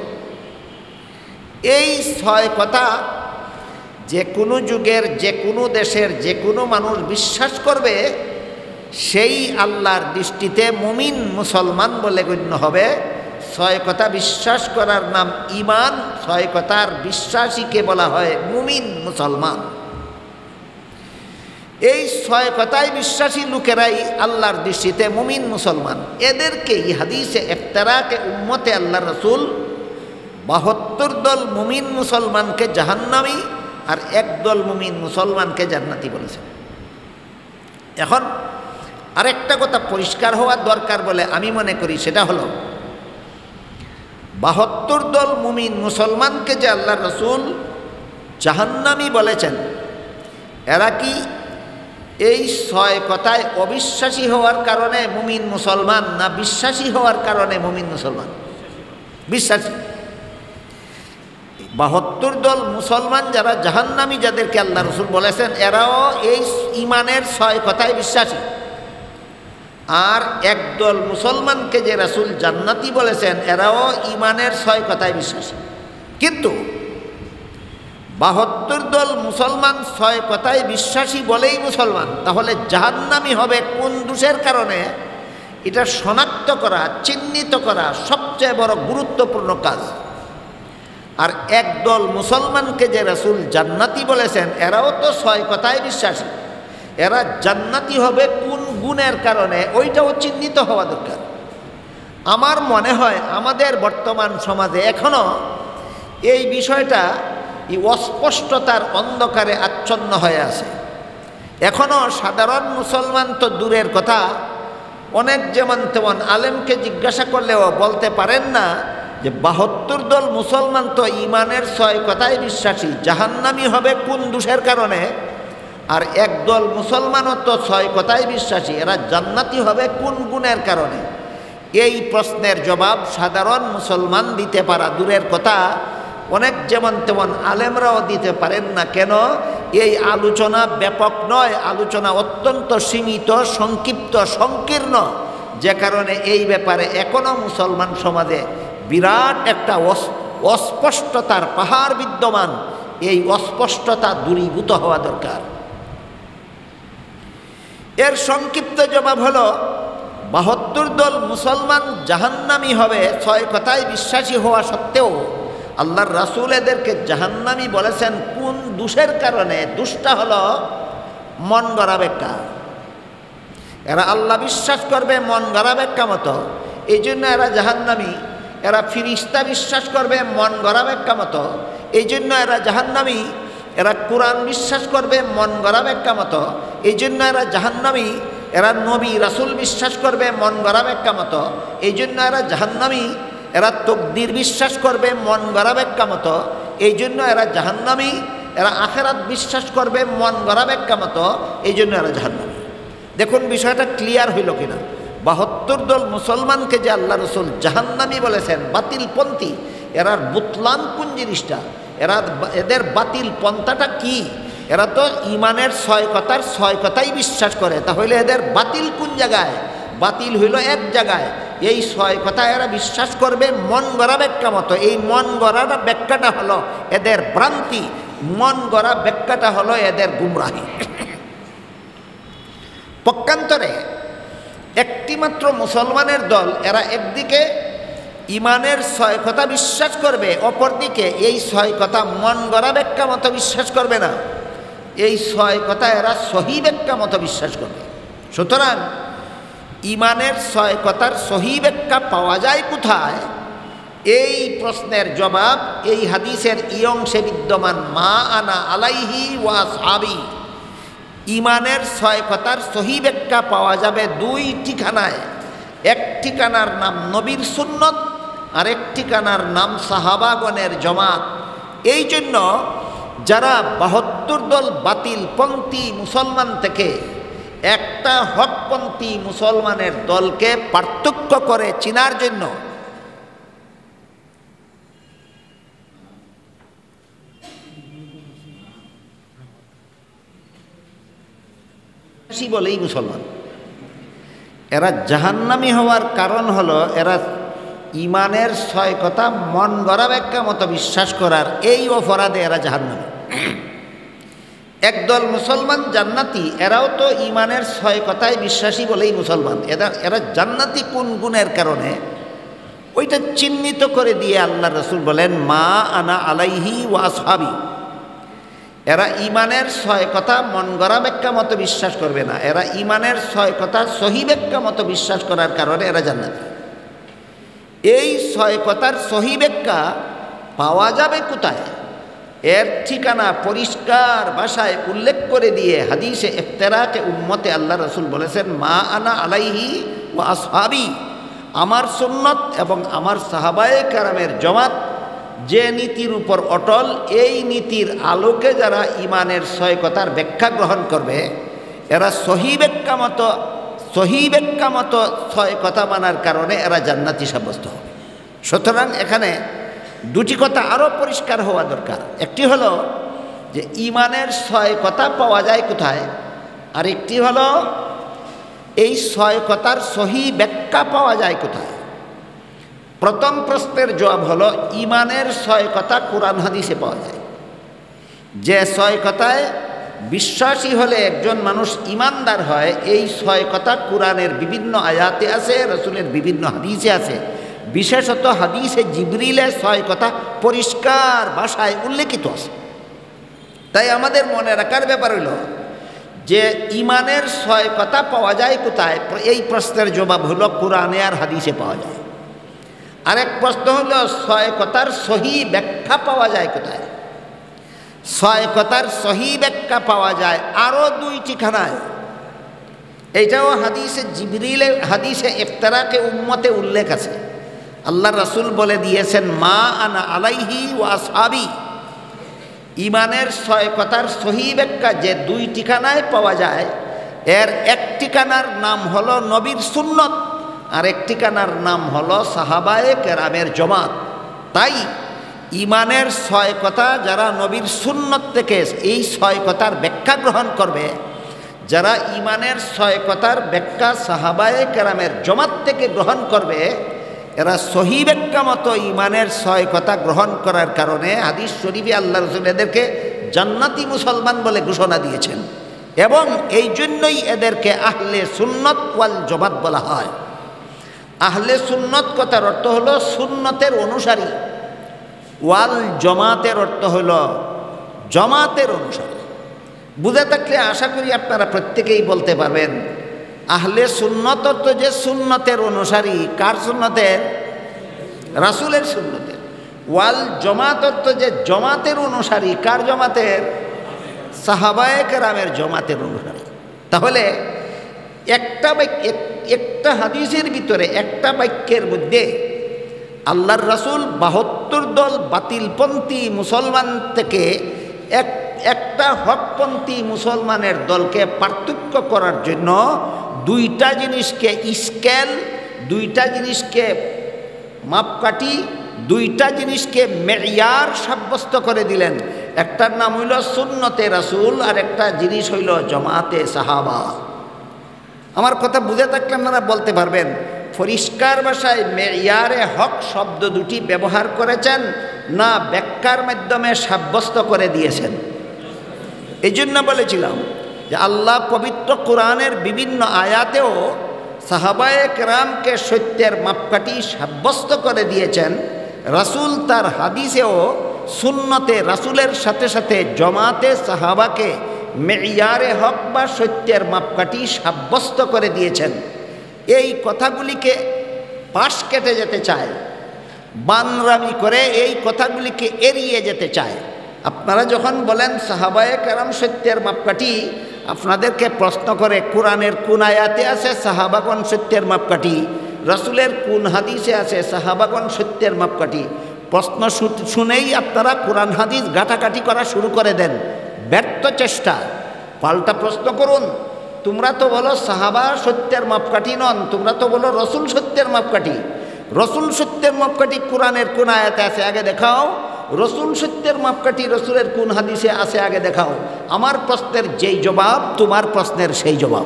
এই ছয় কথা যে কোনো যুগের, যে কোনো দেশের, যে কোনো মানুষ বিশ্বাস করবে সেই আল্লাহর দৃষ্টিতে মুমিন মুসলমান বলে গণ্য হবে। ছয় কথা বিশ্বাস করার নাম ঈমান, ছয় কথার বিশ্বাসীকে বলা হয় মুমিন মুসলমান। এই ছয় কথায় বিশ্বাসী লোকেরাই আল্লাহর দৃষ্টিতে মুমিন মুসলমান। এদেরকে এই হাদিসে ইফতারাকে উম্মতে আল্লাহ রসুল বাহাত্তর দল মুমিন মুসলমানকে জাহান্নামী আর একদল মুমিন মুসলমানকে জান্নাতি বলেছেন। এখন আরেকটা কথা পরিষ্কার হওয়া দরকার বলে আমি মনে করি, সেটা হলো বাহাত্তর দল মুমিন মুসলমানকে যে আল্লাহ রসুল জাহান্নামী বলেছেন, এরা কি এই ছয় কথায় অবিশ্বাসী হওয়ার কারণে মুমিন মুসলমান, না বিশ্বাসী হওয়ার কারণে মুমিন মুসলমান? বিশ্বাসী। বাহাত্তর দল মুসলমান যারা জাহান্নামী, যাদেরকে আল্লাহ রসুল বলেছেন, এরাও এই ঈমানের ছয় কথায় বিশ্বাসী। আর একদল মুসলমানকে যে রাসূল জান্নাতি বলেছেন, এরাও ঈমানের ছয় কথায় বিশ্বাসী। কিন্তু বাহাত্তর দল মুসলমান ছয় কথায় বিশ্বাসী বলেই মুসলমান, তাহলে জাহান্নামী হবে কোন দোষের কারণে, এটা শনাক্ত করা, চিহ্নিত করা সবচেয়ে বড় গুরুত্বপূর্ণ কাজ। আর একদল মুসলমানকে যে রাসূল জান্নাতি বলেছেন, এরাও তো ছয় কথায় বিশ্বাসী, এরা জান্নাতি হবে কোন গুণের কারণে, ওইটাও চিহ্নিত হওয়া দরকার। আমার মনে হয় আমাদের বর্তমান সমাজে এখনও এই বিষয়টা এই অস্পষ্টতার অন্ধকারে আচ্ছন্ন হয়ে আছে। এখনও সাধারণ মুসলমান তো দূরের কথা, অনেক যেমন তেমন আলেমকে জিজ্ঞাসা করলেও বলতে পারেন না যে বাহাত্তর দল মুসলমান তো ঈমানের ছয় কথায় বিশ্বাসী, জাহান্নামী হবে কোন দোষের কারণে, আর একদল মুসলমানও তো ছয় কথায় বিশ্বাসী, এরা জান্নাতি হবে কোন গুণের কারণে। এই প্রশ্নের জবাব সাধারণ মুসলমান দিতে পারা দূরের কথা, অনেক যেমন তেমন আলেমরাও দিতে পারেন না। কেন? এই আলোচনা ব্যাপক নয়, আলোচনা অত্যন্ত সীমিত, সংক্ষিপ্ত, সংকীর্ণ, যে কারণে এই ব্যাপারে এখনও মুসলমান সমাজে বিরাট একটা অস্পষ্টতার পাহাড় বিদ্যমান। এই অস্পষ্টতা দূরীভূত হওয়া দরকার। এর সংক্ষিপ্ত জবাব হলো, বাহাত্তর দল মুসলমান জাহান্নামী হবে ছয় কথায় বিশ্বাসী হওয়া সত্ত্বেও আল্লাহর রাসূল এদেরকে জাহান্নামী বলেছেন কোন দোষের কারণে? দোষটা হলো মন গড়া ব্যাখ্যা। এরা আল্লাহ বিশ্বাস করবে মন গড়া ব্যাখ্যা মতো, এই জন্য এরা জাহান্নামী। এরা ফিরিস্তা বিশ্বাস করবে মন গড়া ব্যাখ্যা মতো, এই জন্য এরা জাহান্নামী। এরা কোরআন বিশ্বাস করবে মন গড়া ব্যাখ্যা মতো, এই জন্য এরা জাহান্নামী। এরা নবী রাসূল বিশ্বাস করবে মন গড়া ব্যাখ্যা মতো, এই জন্য এরা জাহান্নামী। এরা তকদির বিশ্বাস করবে মন গড়া ব্যাখ্যা মতো, এই জন্য এরা জাহান্নামী। এরা আখিরাত বিশ্বাস করবে মন গড়া ব্যাখ্যা মতো, এই জন্য এরা জাহান্নামী। দেখুন বিষয়টা ক্লিয়ার হইল কিনা। বাহাত্তর দল মুসলমানকে যে আল্লাহ রসুল জাহান্নামী বলেছেন, বাতিলপন্থী, এরা বুতলান কোন জিনিসটা, এরা এদের বাতিল পন্থাটা কি? এরা তো ইমানের ছয় কথার ছয় কথাই বিশ্বাস করে, তাহলে এদের বাতিল কোন জায়গায়? বাতিল হইল এক জায়গায়। এই ছয় কথা এরা বিশ্বাস করবে মন গড়া ব্যাখ্যা মতো। এই মন গড়াটা ব্যাখ্যাটা হলো এদের ভ্রান্তি, মন গড়া ব্যাখ্যাটা হলো এদের গুমরাহি। পক্ষান্তরে একটিমাত্র মুসলমানের দল, এরা একদিকে ইমানের ছয় কথা বিশ্বাস করবে, অপরদিকে এই ছয় কথা মন গড়া ব্যাখ্যা মতো বিশ্বাস করবে না। এই ছয় কথা এরা সহি ব্যাখ্যা মতো বিশ্বাস করবে। সুতরাং ইমানের ছয় কথার সহি ব্যাখ্যা পাওয়া যায় কোথায়? এই প্রশ্নের জবাব এই হাদিসের ই অংশে বিদ্যমান, মা আনা আলাইহি ওয়া আসহাবি। ইমানের ছয় কথার সহি ব্যাখ্যা পাওয়া যাবে দুই ঠিকানায়। এক ঠিকানার নাম নবীর সুন্নত, আর এক ঠিকানার নাম সাহাবাগণের জমাত। এই জন্য যারা বাহাত্তর দল বাতিলপন্থী মুসলমান থেকে একটা হকপন্থী মুসলমানের দলকে পার্থক্য করে চিনার জন্য বলেই মুসলমান, এরা জাহান্নামী হওয়ার কারণ হলো এরা ইমানের ছয় কথা মন গড়া ব্যাখ্যা মতো বিশ্বাস করার এই অপরাধে এরা জাহান্নামী। একদল মুসলমান জান্নাতি, এরাও তো ইমানের ছয় কথায় বিশ্বাসী বলেই মুসলমান। এরা এরা জান্নাতি কোন গুণের কারণে ওইটা চিহ্নিত করে দিয়ে আল্লাহ রসুল বলেন, মা আনা আলাইহি ওয়া আসহাবি। এরা ইমানের ছয় কথা মন গড়া ব্যাখ্যা মতো বিশ্বাস করবে না, এরা ইমানের ছয় কথা সহি ব্যাখ্যা মতো বিশ্বাস করার কারণে এরা জান্নাতি। এই ছয় কথার সহি ব্যাখ্যা পাওয়া যাবে কোথায়? এর ঠিকানা পরিষ্কার ভাষায় উল্লেখ করে দিয়ে হাদিসে ইফতিরাকে উম্মতে আল্লাহ রসুল বলেছেন, মা আনা আলাইহি ওয়া আসহাবি। আমার সুন্নত এবং আমার সাহাবায়ে কেরামের জমাত যে নীতির উপর অটল, এই নীতির আলোকে যারা ইমানের ছয় কথার ব্যাখ্যা গ্রহণ করবে, এরা সহি ব্যাখ্যা মতো সহি ব্যাখ্যা মতো ছয় কথা মানার কারণে এরা জান্নাতি সাব্যস্ত হবে। সুতরাং এখানে দুটি কথা আরও পরিষ্কার হওয়া দরকার। একটি হলো যে ইমানের ছয় কথা পাওয়া যায় কোথায়, আর একটি হলো এই ছয় কথার সহি ব্যাখ্যা পাওয়া যায় কোথায়। প্রথম প্রশ্নের জবাব হলো ইমানের ছয় কথা কোরআন হাদিসে পাওয়া যায়। যে ছয় কথায় বিশ্বাসী হলে একজন মানুষ ইমানদার হয়, এই ছয় কথা কোরআনের বিভিন্ন আয়াতে আছে, রসুলের বিভিন্ন হাদিসে আছে। বিশেষত হাদিসে জিবরিলে ছয় কথা পরিষ্কার ভাষায় উল্লেখিত আছে। তাই আমাদের মনে রাখার ব্যাপার হইল যে ইমানের ছয় কথা পাওয়া যায় কোথায়। এই প্রশ্নের জবাব হলো কোরআনে আর হাদিসে পাওয়া যায়। আরেক প্রশ্ন হলো ছয় কথার সহি ব্যাখ্যা পাওয়া যায় কোথায়। ছয় কথার সহি ব্যাখ্যা পাওয়া যায় আরও দুই ঠিকানায়। এইটাও হাদিসে জিবরিলে হাদিসে ইফতিরাকে উম্মতে উল্লেখ আছে। আল্লাহ রাসূল বলে দিয়েছেন, মা আনা আলাইহি ওয়া আসহাবি। ইমানের ছয় কথার সহি ব্যাখ্যা যে দুই ঠিকানায় পাওয়া যায়, এর এক ঠিকানার নাম হলো নবীর সুন্নত, আর এক ঠিকানার নাম হলো সাহাবায়ে কেরামের জমাত। তাই ইমানের ছয় কথা যারা নবীর সুন্নত থেকে এই ছয় কথার ব্যাখ্যা গ্রহণ করবে, যারা ইমানের ছয় কথার ব্যাখ্যা সাহাবায়ে কেরামের জমাত থেকে গ্রহণ করবে, এরা সহি ব্যাখ্যা মতো ইমানের ছয় কথা গ্রহণ করার কারণে হাদিস শরীফে আল্লাহ রাসূল এদেরকে জান্নাতি মুসলমান বলে ঘোষণা দিয়েছেন। এবং এই জন্যই এদেরকে আহলে সুন্নত ওয়াল জমাত বলা হয়। আহলে সুন্নত কথার অর্থ হলো সুন্নতের অনুসারী, ওয়াল জমাতের অর্থ হলো জমাতের অনুসারী। বুঝে থাকলে আশা করি আপনারা প্রত্যেকেই বলতে পারবেন আহলে সুন্নত অর্থ যে সুন্নতের অনুসারী। কার সুন্নতের? রাসূলের সুন্নতের। ওয়াল জমাত অর্থ যে জমাতের অনুসারী। কার জমাতের? সাহাবায়ে কেরামের জমাতের অনুসারী। তাহলে একটা বাক্য, একটা হাদিসের ভিতরে একটা বাক্যের মধ্যে আল্লাহর রাসূল বাহাত্তর দল বাতিলপন্থী মুসলমান থেকে এক একটা হকপন্থী মুসলমানের দলকে পার্থক্য করার জন্য দুইটা জিনিসকে স্কেল, দুইটা জিনিসকে মাপকাঠি, দুইটা জিনিসকে মেয়ার সাব্যস্ত করে দিলেন। একটার নাম হইল সুন্নতে রাসূল আর একটা জিনিস হইল জামাতে সাহাবা। আমার কথা বুঝে থাকলে আপনারা বলতে পারবেন পরিষ্কার ভাষায় মেয়ারে হক শব্দ দুটি ব্যবহার করেছেন না ব্যাখ্যার মাধ্যমে সাব্যস্ত করে দিয়েছেন। এই জন্য বলেছিলাম যে আল্লাহ পবিত্র কোরআনের বিভিন্ন আয়াতেও সাহাবায়ে কেরামকে সত্যের মাপকাঠি সাব্যস্ত করে দিয়েছেন, রাসূল তার হাদিসেও সুন্নতে রাসূলের সাথে সাথে জমাতে সাহাবাকে মেয়ারে হক বা সত্যের মাপকাঠি সাব্যস্ত করে দিয়েছেন। এই কথাগুলিকে পাশ কেটে যেতে চায়, বানরামি করে এই কথাগুলিকে এড়িয়ে যেতে চায়। আপনারা যখন বলেন সাহাবায়ে কেরাম সত্যের মাপকাঠি, আপনাদেরকে প্রশ্ন করে কোরআনের কোন আয়াতে আছে সাহাবাগণ সত্যের মাপকাঠি, রাসূলের কোন হাদিসে আছে সাহাবাগণ সত্যের মাপকাঠি। প্রশ্ন শুনেই আপনারা কোরআন হাদিস ঘাটাঘাটি করা শুরু করে দেন। ব্যর্থ চেষ্টা। পাল্টা প্রশ্ন করুন, তোমরা তো বলো সাহাবা সত্যের মাপকাঠি নন, তোমরা তো বলো রসুল সত্যের মাপকাঠি। রসুল সত্যের মাপকাঠি কোরআনের কোন আয়াতে আছে আগে দেখাও, রসুল সত্যের মাপকাঠি রসুলের কোন হাদিসে আছে আগে দেখাও। আমার প্রশ্নের যেই জবাব তোমার প্রশ্নের সেই জবাব।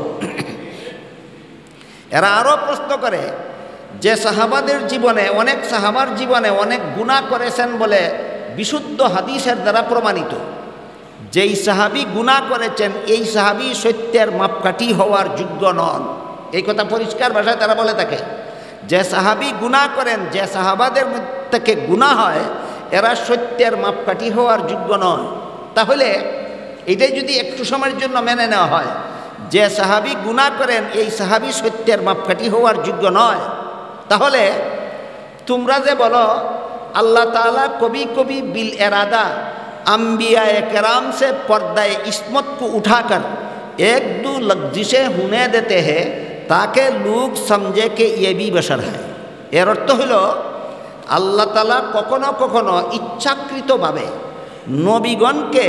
এরা আরও প্রশ্ন করে যে সাহাবাদের জীবনে, অনেক সাহাবার জীবনে অনেক গুনাহ করেছেন বলে বিশুদ্ধ হাদিসের দ্বারা প্রমাণিত। যেই সাহাবী গুনাহ করেছেন এই সাহাবী সত্যের মাপকাঠি হওয়ার যোগ্য নন। এই কথা পরিষ্কার ভাষায় তারা বলে থাকে। যে সাহাবী গুনাহ করেন, যে সাহাবাদের থেকে গুনাহ হয়, এরা সত্যের মাপকাঠি হওয়ার যোগ্য নয়। তাহলে এটাই যদি একটু সময়ের জন্য মেনে নেওয়া হয় যে সাহাবী গুনাহ করেন এই সাহাবী সত্যের মাপকাঠি হওয়ার যোগ্য নয়, তাহলে তোমরা যে বলো अल्लाह ताला कभी कभी बिल इरादा अम्बिया कराम से पर्दा इस्मत को उठाकर एक दो लफ्ज़िशें होने देते हैं ताकि लोग समझे कि ये भी बशर है। एर अर्थ हलो आल्ला ताला कखनो कखनो इच्छाकृतभावे नबीगणके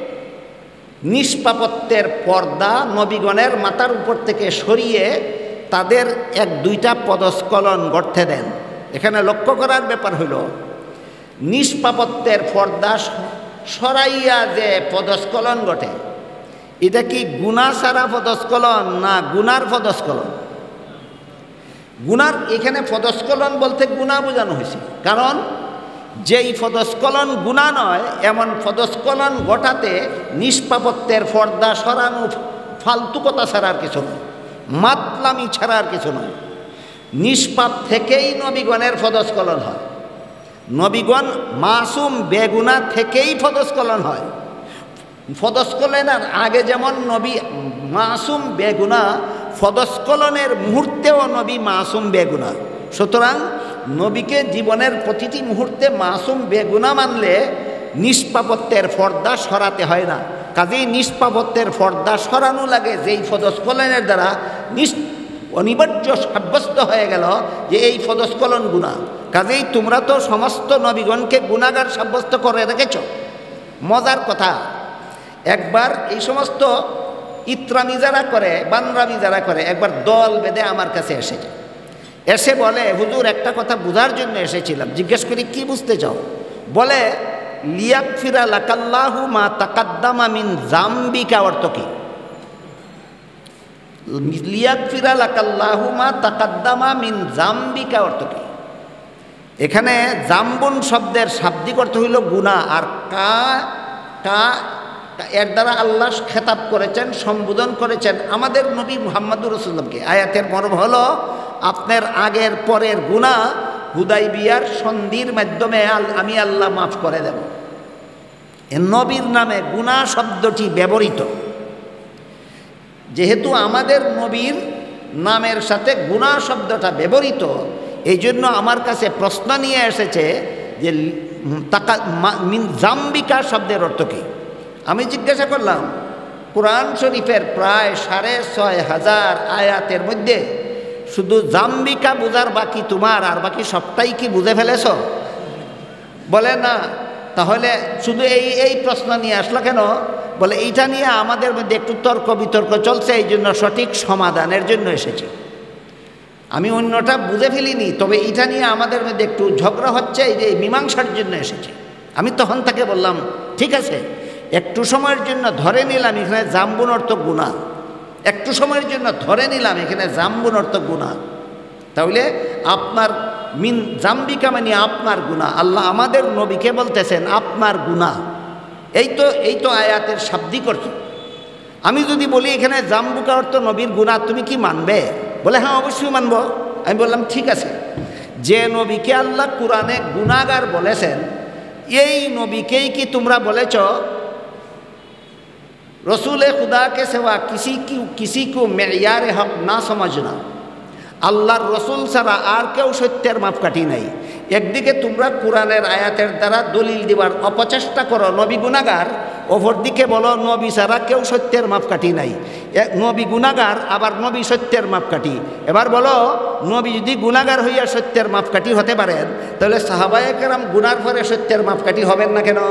निष्पापत्तेर पर्दा नबीगणेर माथार उपर थेके सरिये तादेर एक दुईटा पदस्खलन घटते देन। एखाने लक्ष्य करार ब्यापार हलो निष्पापत्तेर पर्दा सराइया जे पदस्खलन घटे এটা কি গুনাহ ছাড়া পদস্খলন না গুনার পদস্খলন? গুনার এখানে পদস্খলন বলতে গুনাহ বোঝানো হয়েছে, কারণ যেই পদস্খলন গুনাহ নয় এমন পদস্খলন ঘটাতে নিষ্পাপত্বের পর্দা সরানো ফালতু কথা ছাড়া আর কিছু নয়, মাতলামি ছাড়া আর কিছু নয়। নিষ্পাপ থেকেই নবীগণের পদস্খলন হয়, নবীগণ মাসুম বেগুনা থেকেই পদস্খলন হয়। পদস্খলনের আগে যেমন নবী মাসুম বেগুনা, পদস্খলনের মুহূর্তেও নবী মাসুম বেগুনা। সুতরাং নবীকে জীবনের প্রতিটি মুহূর্তে মাসুম বেগুনা মানলে নিষ্পাপত্বের পর্দা সরাতে হয় না। কাজেই নিষ্পাপত্বের পর্দা সরানো লাগে যেই পদস্খলনের দ্বারা নিস অনিবার্য সাব্যস্ত হয়ে গেল যে এই পদস্খলন গুনাহ। কাজেই তোমরা তো সমস্ত নবীগণকে গুনাহগার সাব্যস্ত করে রেখেছ। মজার কথা, একবার এই সমস্ত ইত্রামি যারা করে বানরামি যারা করে একবার দল বেঁধে আমার কাছে এসেছে, এসে বলে হুজুর একটা কথা বোঝার জন্য এসেছিলাম। জিজ্ঞেস করি কি বুঝতে চাও? বলে লিয়াগফিরা লাকাল্লাহু মা তাকাদ্দামা মিন জামবিকা অর্থ কি? লিয়াগফিরা লাকাল্লাহু মা তাকাদ্দামা মিন জামবিকা অর্থ কি? এখানে জাম্বুন শব্দের শাব্দিক অর্থ হইল গুনাহ, আর কা কা এর দ্বারা আল্লাহ খেতাব করেছেন, সম্বোধন করেছেন আমাদের নবী মুহাম্মদুর রাসূলুল্লাহকে। আয়াতের মর্ম হলো আপনার আগের পরের গুনাহ হুদাইবিয়ার সন্ধির মাধ্যমে আমি আল্লাহ মাফ করে দেব। এ নবীর নামে গুনাহ শব্দটি ব্যবহৃত, যেহেতু আমাদের নবীর নামের সাথে গুনাহ শব্দটা ব্যবহৃত, এই জন্য আমার কাছে প্রশ্ন নিয়ে এসেছে যে তাকা মিন জাম্বিকা শব্দের অর্থ কী। আমি জিজ্ঞাসা করলাম কোরআন শরীফের প্রায় সাড়ে ছয় হাজার আয়াতের মধ্যে শুধু জাম্বিকা বোঝার বাকি তোমার, আর বাকি সবটাই কি বুঝে ফেলেছ? বলে না। তাহলে শুধু এই এই প্রশ্ন নিয়ে আসলো কেন? বলে এইটা নিয়ে আমাদের মধ্যে একটু তর্ক বিতর্ক চলছে, এই জন্য সঠিক সমাধানের জন্য এসেছি। আমি অন্যটা বুঝে ফেলিনি, তবে এইটা নিয়ে আমাদের মধ্যে একটু ঝগড়া হচ্ছে, এই যে মীমাংসার জন্য এসেছি। আমি তখন তাকে বললাম, ঠিক আছে, একটু সময়ের জন্য ধরে নিলাম এখানে জাম্বুন অর্থ গুনাহ, একটু সময়ের জন্য ধরে নিলাম এখানে জাম্বুন অর্থ গুনাহ। তাহলে আপনার মিন জাম্বিকা মানে আপনার গুনাহ, আল্লাহ আমাদের নবীকে বলতেছেন আপনার গুনাহ। এই তো এই তো আয়াতের শাব্দিক অর্থ। আমি যদি বলি এখানে জাম্বুকা অর্থ নবীর গুনাহ, তুমি কি মানবে? বলে হ্যাঁ অবশ্যই মানব। আমি বললাম ঠিক আছে, যে নবীকে আল্লাহ কোরআনে গুনাহগার বলেছেন, এই নবীকেই কি তোমরা বলেছ রসুলে খুদা কে সেবা কিসি কি কিসি কো মেয়ারে হক না সমঝনা? আল্লাহর রসুল ছাড়া আর কেউ সত্যের মাপকাঠি নাই। একদিকে তোমরা কোরআনের আয়াতের দ্বারা দলিল দিবার অপচেষ্টা করো নবী গুনাহগার, অপরদিকে বলো নবী ছাড়া কেউ সত্যের মাপকাঠি নাই। নবী গুনাহগার আবার নবী সত্যের মাপকাঠি। এবার বলো, নবী যদি গুনাহগার হইয়া সত্যের মাপকাঠি হতে পারেন, তাহলে সাহাবায়ে কেরাম গুনার পরে সত্যের মাপকাঠি হবেন না কেন?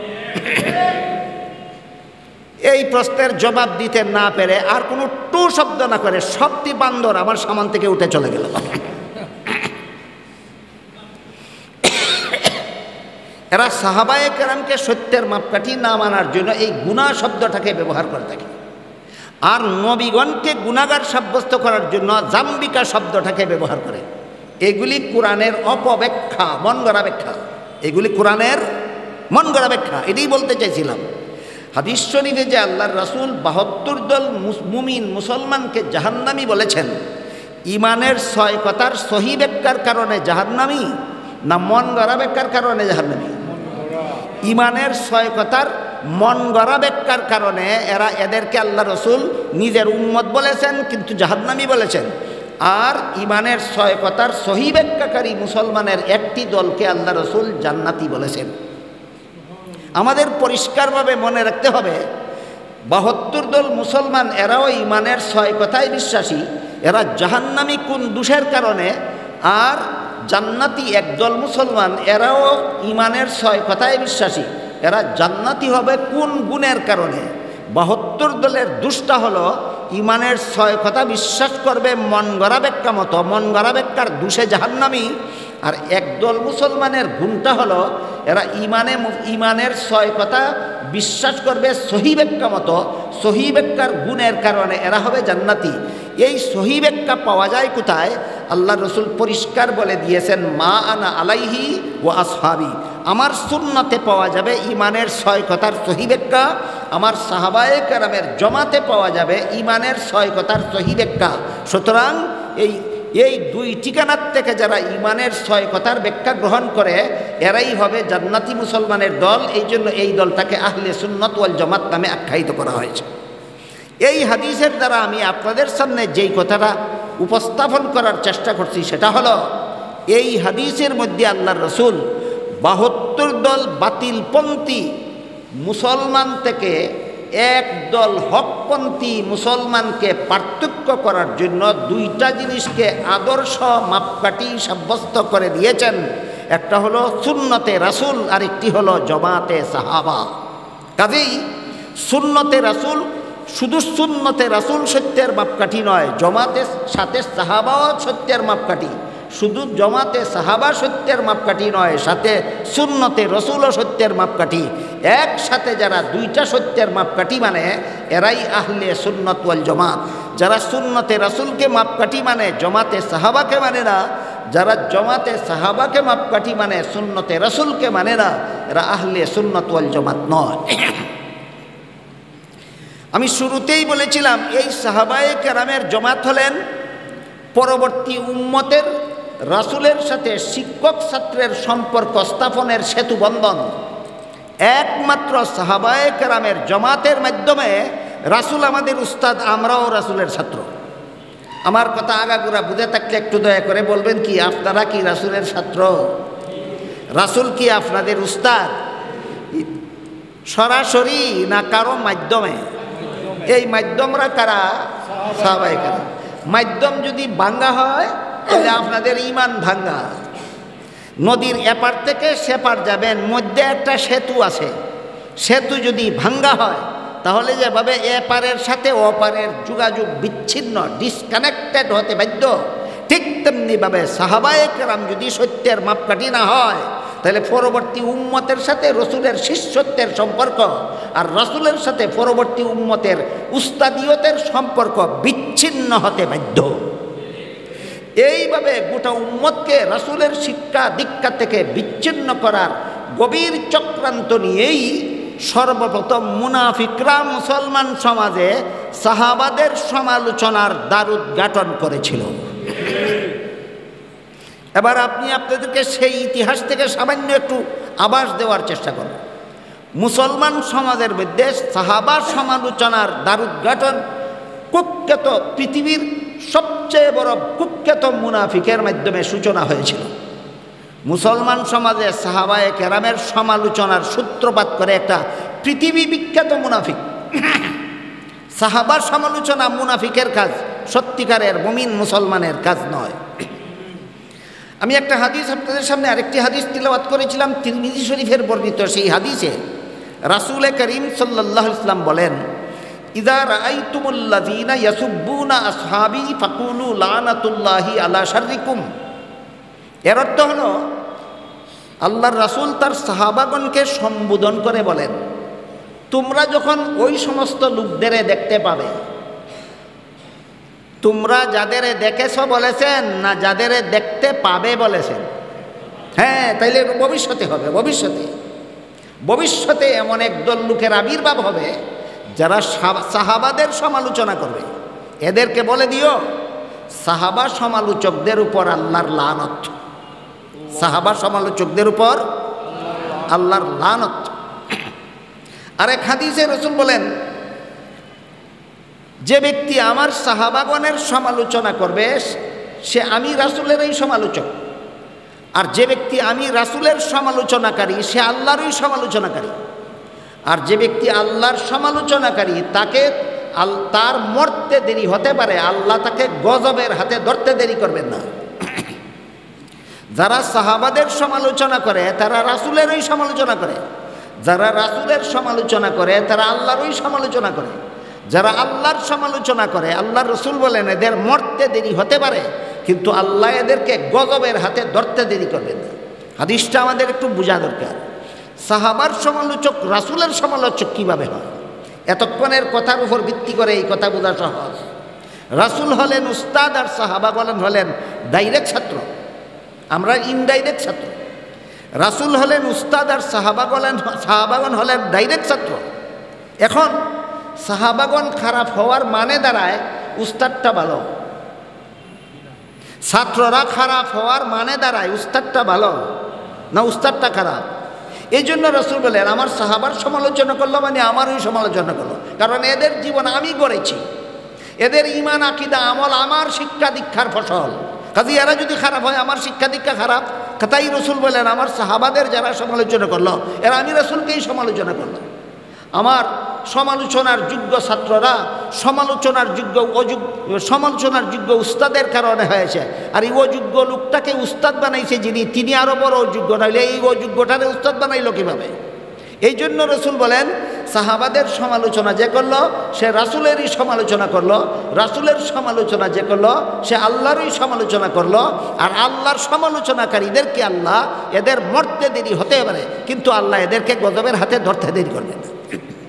এই প্রশ্নের জবাব দিতে না পেরে আর কোনো টু শব্দ না করে সবটি বান্দর আমার সামন থেকে উঠে চলে গেল। এরা সাহাবায়ে কেরামকে সত্যের মাপকাঠি না মানার জন্য এই গুনাহ শব্দটাকে ব্যবহার করে থাকে, আর নবীগণকে গুনাহগার সাব্যস্ত করার জন্য জাম্বিকা শব্দটাকে ব্যবহার করে। এগুলি কোরআনের অপব্যাখ্যা, মন গড়া ব্যাখ্যা। এগুলি কোরআনের মন গড়া ব্যাখ্যা, এটাই বলতে চাইছিলাম। হাদিস শরীফে যে আল্লাহর রাসূল বাহাত্তর দল মুমিন মুসলমানকে জাহান্নামী বলেছেন, ইমানের ছয় কথার সহি ব্যাখ্যার কারণে জাহান্নামী না মন গড়া ব্যাখ্যার কারণে জাহান্নামী? ইমানের ছয় কথার মন গড়া ব্যাখ্যার কারণে এরা এদেরকে আল্লাহ রসুল নিজের উম্মত বলেছেন, কিন্তু জাহান্নামী বলেছেন। আর ইমানের ছয় কথার সহি ব্যাখ্যাকারী মুসলমানের একটি দলকে আল্লাহ রসুল জান্নাতি বলেছেন। আমাদের পরিষ্কারভাবে মনে রাখতে হবে, বাহাত্তর দল মুসলমান এরাও ইমানের ছয় কথায় বিশ্বাসী। এরা জাহান্নামী কোন দোষের কারণে, আর জান্নাতি একদল মুসলমান এরাও ইমানের ছয় কথায় বিশ্বাসী। এরা জান্নাতি হবে কোন গুণের কারণে? বাহাত্তর দলের দুষ্টা হলো ইমানের ছয় কথা বিশ্বাস করবে মন গড়া ব্যাখ্যা মতো, মন গড়া ব্যাখ্যার দোষে জাহান্নামী। আর একদল মুসলমানের গুণটা হলো এরা ইমানে ইমানের ছয় কথা বিশ্বাস করবে সহি ব্যাখ্যা মতো, সহি ব্যাখ্যার গুণের কারণে এরা হবে জান্নাতি। এই সহি ব্যাখ্যা পাওয়া যায় কোথায়? আল্লাহ রসুল পরিষ্কার বলে দিয়েছেন, মা আনা আলাইহি ও আসহাবি, আমার সুন্নাতে পাওয়া যাবে ইমানের ছয় কথার সহি ব্যাখ্যা, আমার সাহাবায়ে কেরামের জমাতে পাওয়া যাবে ইমানের ছয় কথার সহি ব্যাখ্যা। সুতরাং এই এই দুই ঠিকানার থেকে যারা ইমানের ছয় কথার ব্যাখ্যা গ্রহণ করে এরাই হবে জান্নাতি মুসলমানের দল। এই জন্য এই দলটাকে আহলে সুন্নাত ওয়াল জামাত নামে আখ্যায়িত করা হয়েছে। এই হাদিসের দ্বারা আমি আপনাদের সামনে যেই কথাটা উপস্থাপন করার চেষ্টা করছি সেটা হলো, এই হাদিসের মধ্যে আল্লাহর রসুল বাহাত্তর দল বাতিলপন্থী মুসলমান থেকে একদল হকপন্থী মুসলমানকে পার্থক্য করার জন্য দুইটা জিনিসকে আদর্শ মাপকাঠি সাব্যস্ত করে দিয়েছেন। একটা হলো সুন্নতে রাসূল, আর একটি হলো জমাতে সাহাবা। কাজেই সুন্নতে রাসূল, শুধু সুন্নতে রাসূল সত্যের মাপকাঠি নয়, জমাতের সাথে সাহাবাও সত্যের মাপকাঠি। শুধু জমাতে সাহাবা সত্যের মাপকাঠি নয়, সাথে সুন্নতে রসুলও সত্যের মাপকাঠি। একসাথে যারা দুইটা সত্যের মাপকাঠি মানে এরাই আহলে সুন্নত ওয়াল জামাত। যারা সুন্নতে রসুলকে মাপকাঠি মানে জমাতে সাহাবাকে মানে না, যারা জমাতে সাহাবাকে মাপকাঠি মানে সুন্নতে রসুলকে মানে না, এরা আহলে সুন্নত ওয়াল জামাত নয়। আমি শুরুতেই বলেছিলাম, এই সাহাবায়ে কেরামের জমাত হলেন পরবর্তী উম্মতের রাসূলের সাথে শিক্ষক ছাত্রের সম্পর্ক স্থাপনের সেতু বন্ধন। একমাত্র সাহাবায়ে কেরামের জমাতের মাধ্যমে রাসূল আমাদের উস্তাদ, আমরাও রাসূলের ছাত্র। আমার কথা আগাগোড়া বুঝে থাকলে একটু দয়া করে বলবেন, কি আপনারা কি রাসূলের ছাত্র? রাসূল কি আপনাদের উস্তাদ? সরাসরি না কারো মাধ্যমে? এই মাধ্যমরা কারা? সাহাবায়ে কেরাম। মাধ্যম যদি ভাঙ্গা হয় তাহলে আপনাদের ইমান ভাঙ্গা। নদীর এপার থেকে সেপার যাবেন, মধ্যে একটা সেতু আছে, সেতু যদি ভাঙ্গা হয় তাহলে যেভাবে এপারের সাথে ওপারের যোগাযোগ বিচ্ছিন্ন, ডিসকানেক্টেড হতে বাধ্য, ঠিক তেমনিভাবে সাহাবায়ে কেরাম যদি সত্যের মাপকাঠি না হয় তাহলে পরবর্তী উম্মতের সাথে রসুলের শিষ্যত্বের সম্পর্ক আর রসুলের সাথে পরবর্তী উম্মতের উস্তাদিয়তের সম্পর্ক বিচ্ছিন্ন হতে বাধ্য। এইভাবে গোটা উম্মতকে রসুলের শিক্ষা দীক্ষা থেকে বিচ্ছিন্ন করার গভীর চক্রান্ত নিয়েই সর্বপ্রথম মুনাফিকরা মুসলমান সমাজে সাহাবাদের সমালোচনার দ্বারুদ্ঘাটন করেছিল। এবার আপনি আপনাদেরকে সেই ইতিহাস থেকে সামান্য একটু আভাস দেওয়ার চেষ্টা করুন। মুসলমান সমাজের মধ্যে সাহাবা সমালোচনার দ্বারুদ্ঘাটন কুখ্যাত, পৃথিবীর সবচেয়ে বড় কুখ্যাত মুনাফিকের মাধ্যমে সূচনা হয়েছিল। মুসলমান সমাজে সাহাবায়ে কেরামের সমালোচনার সূত্রপাত করে একটা পৃথিবী বিখ্যাত মুনাফিক। সাহাবার সমালোচনা মুনাফিকের কাজ, সত্যিকারের মুমিন মুসলমানের কাজ নয়। আমি একটা হাদিস আপনাদের সামনে আরেকটি হাদিস তিলাওয়াত করেছিলাম, তিরমিজি শরীফের বর্ণিত। সেই হাদিসে রাসূল করিম সাল্লাল্লাহু আলাইহি ওয়াসাল্লাম বলেন, ইযা রাআইতুমুল্লাযীনা ইয়াসুব্বুনা আসহাবী ফাকুলু লানাতুল্লাহি আলা শাররিকুম। এর অর্থ হলো আল্লাহর রাসূল তার সাহাবাগণকে সম্বোধন করে বলেন, তোমরা যখন ওই সমস্ত লোকদের দেখতে পাবে, তোমরা যাদের দেখেছ বলেছেন না যাদের দেখতে পাবে বলেছেন? হ্যাঁ, তাইলে ভবিষ্যতে হবে। ভবিষ্যতে ভবিষ্যতে এমন একদল লোকের আবির্ভাব হবে যারা সাহাবাদের সমালোচনা করবে। এদেরকে বলে দিও, সাহাবা সমালোচকদের উপর আল্লাহর লানত। সাহাবা সমালোচকদের উপর আল্লাহর লানত। আরেক হাদিসে রাসূল বলেন, যে ব্যক্তি আমার সাহাবাগণের সমালোচনা করবে সে আমি রাসূলেরই সমালোচক, আর যে ব্যক্তি আমি রাসূলের সমালোচনাকারী সে আল্লাহরই সমালোচনাকারী। আর যে ব্যক্তি আল্লাহর সমালোচনাকারী তাকে তার মরতে দেরি হতে পারে, আল্লাহ তাকে গজবের হাতে ধরতে দেরি করবেন না। যারা সাহাবাদের সমালোচনা করে তারা রাসূলেরই সমালোচনা করে, যারা রাসূলের সমালোচনা করে তারা আল্লাহরই সমালোচনা করে। যারা আল্লাহর সমালোচনা করে, আল্লাহর রাসূল বলেন এদের মরতে দেরি হতে পারে কিন্তু আল্লাহ এদেরকে গজবের হাতে ধরতে দেরি করবেন না। হাদিসটা আমাদের একটু বোঝা দরকার। সাহাবার সমালোচক রাসূলের সমালোচক কিভাবে হয়? এতক্ষণের কথার উপর ভিত্তি করে এই কথা বোঝা সহজ। রাসূল হলেন উস্তাদ আর সাহাবাগণ হলেন ডাইরেক্ট ছাত্র, আমরা ইনডাইরেক্ট ছাত্র। রাসূল হলেন উস্তাদ আর সাহাবাগণ সাহাবাগণ হলেন ডাইরেক্ট ছাত্র। এখন সাহাবাগণ খারাপ হওয়ার মানে দাঁড়ায় উস্তাদটা ভালো, ছাত্ররা খারাপ হওয়ার মানে দাঁড়ায় উস্তাদটা ভালো না উস্তাদটা খারাপ। এই জন্য রাসূল বলেন আমার সাহাবার সমালোচনা করলো মানে আমারই সমালোচনা করলো, কারণ এদের জীবন আমি গড়েছি, এদের ঈমান আকীদা আমল আমার শিক্ষা দীক্ষার ফসল। কাজে এরা যদি খারাপ হয় আমার শিক্ষা দীক্ষা খারাপ। তাই রাসূল বলেন আমার সাহাবাদের যারা সমালোচনা করলো এরা আমি রাসূলকেই সমালোচনা করলো। আমার সমালোচনার যোগ্য ছাত্ররা সমালোচনার যোগ্য অযোগ্য সমালোচনার যোগ্য উস্তাদের কারণে হয়েছে, আর এই অযোগ্য লোকটাকে উস্তাদ বানাইছে যিনি, তিনি আরও বড় অযোগ্য, নইলে এই অযোগ্যটারে উস্তাদ বানাইল কীভাবে? এই জন্য রাসূল বলেন সাহাবাদের সমালোচনা যে করলো সে রাসূলেরই সমালোচনা করলো, রাসূলের সমালোচনা যে করলো সে আল্লাহরই সমালোচনা করলো। আর আল্লাহর সমালোচনাকারীদেরকে আল্লাহ এদের মরতে দেরি হতে পারে কিন্তু আল্লাহ এদেরকে গজবের হাতে ধরতে দেরি করবেন না।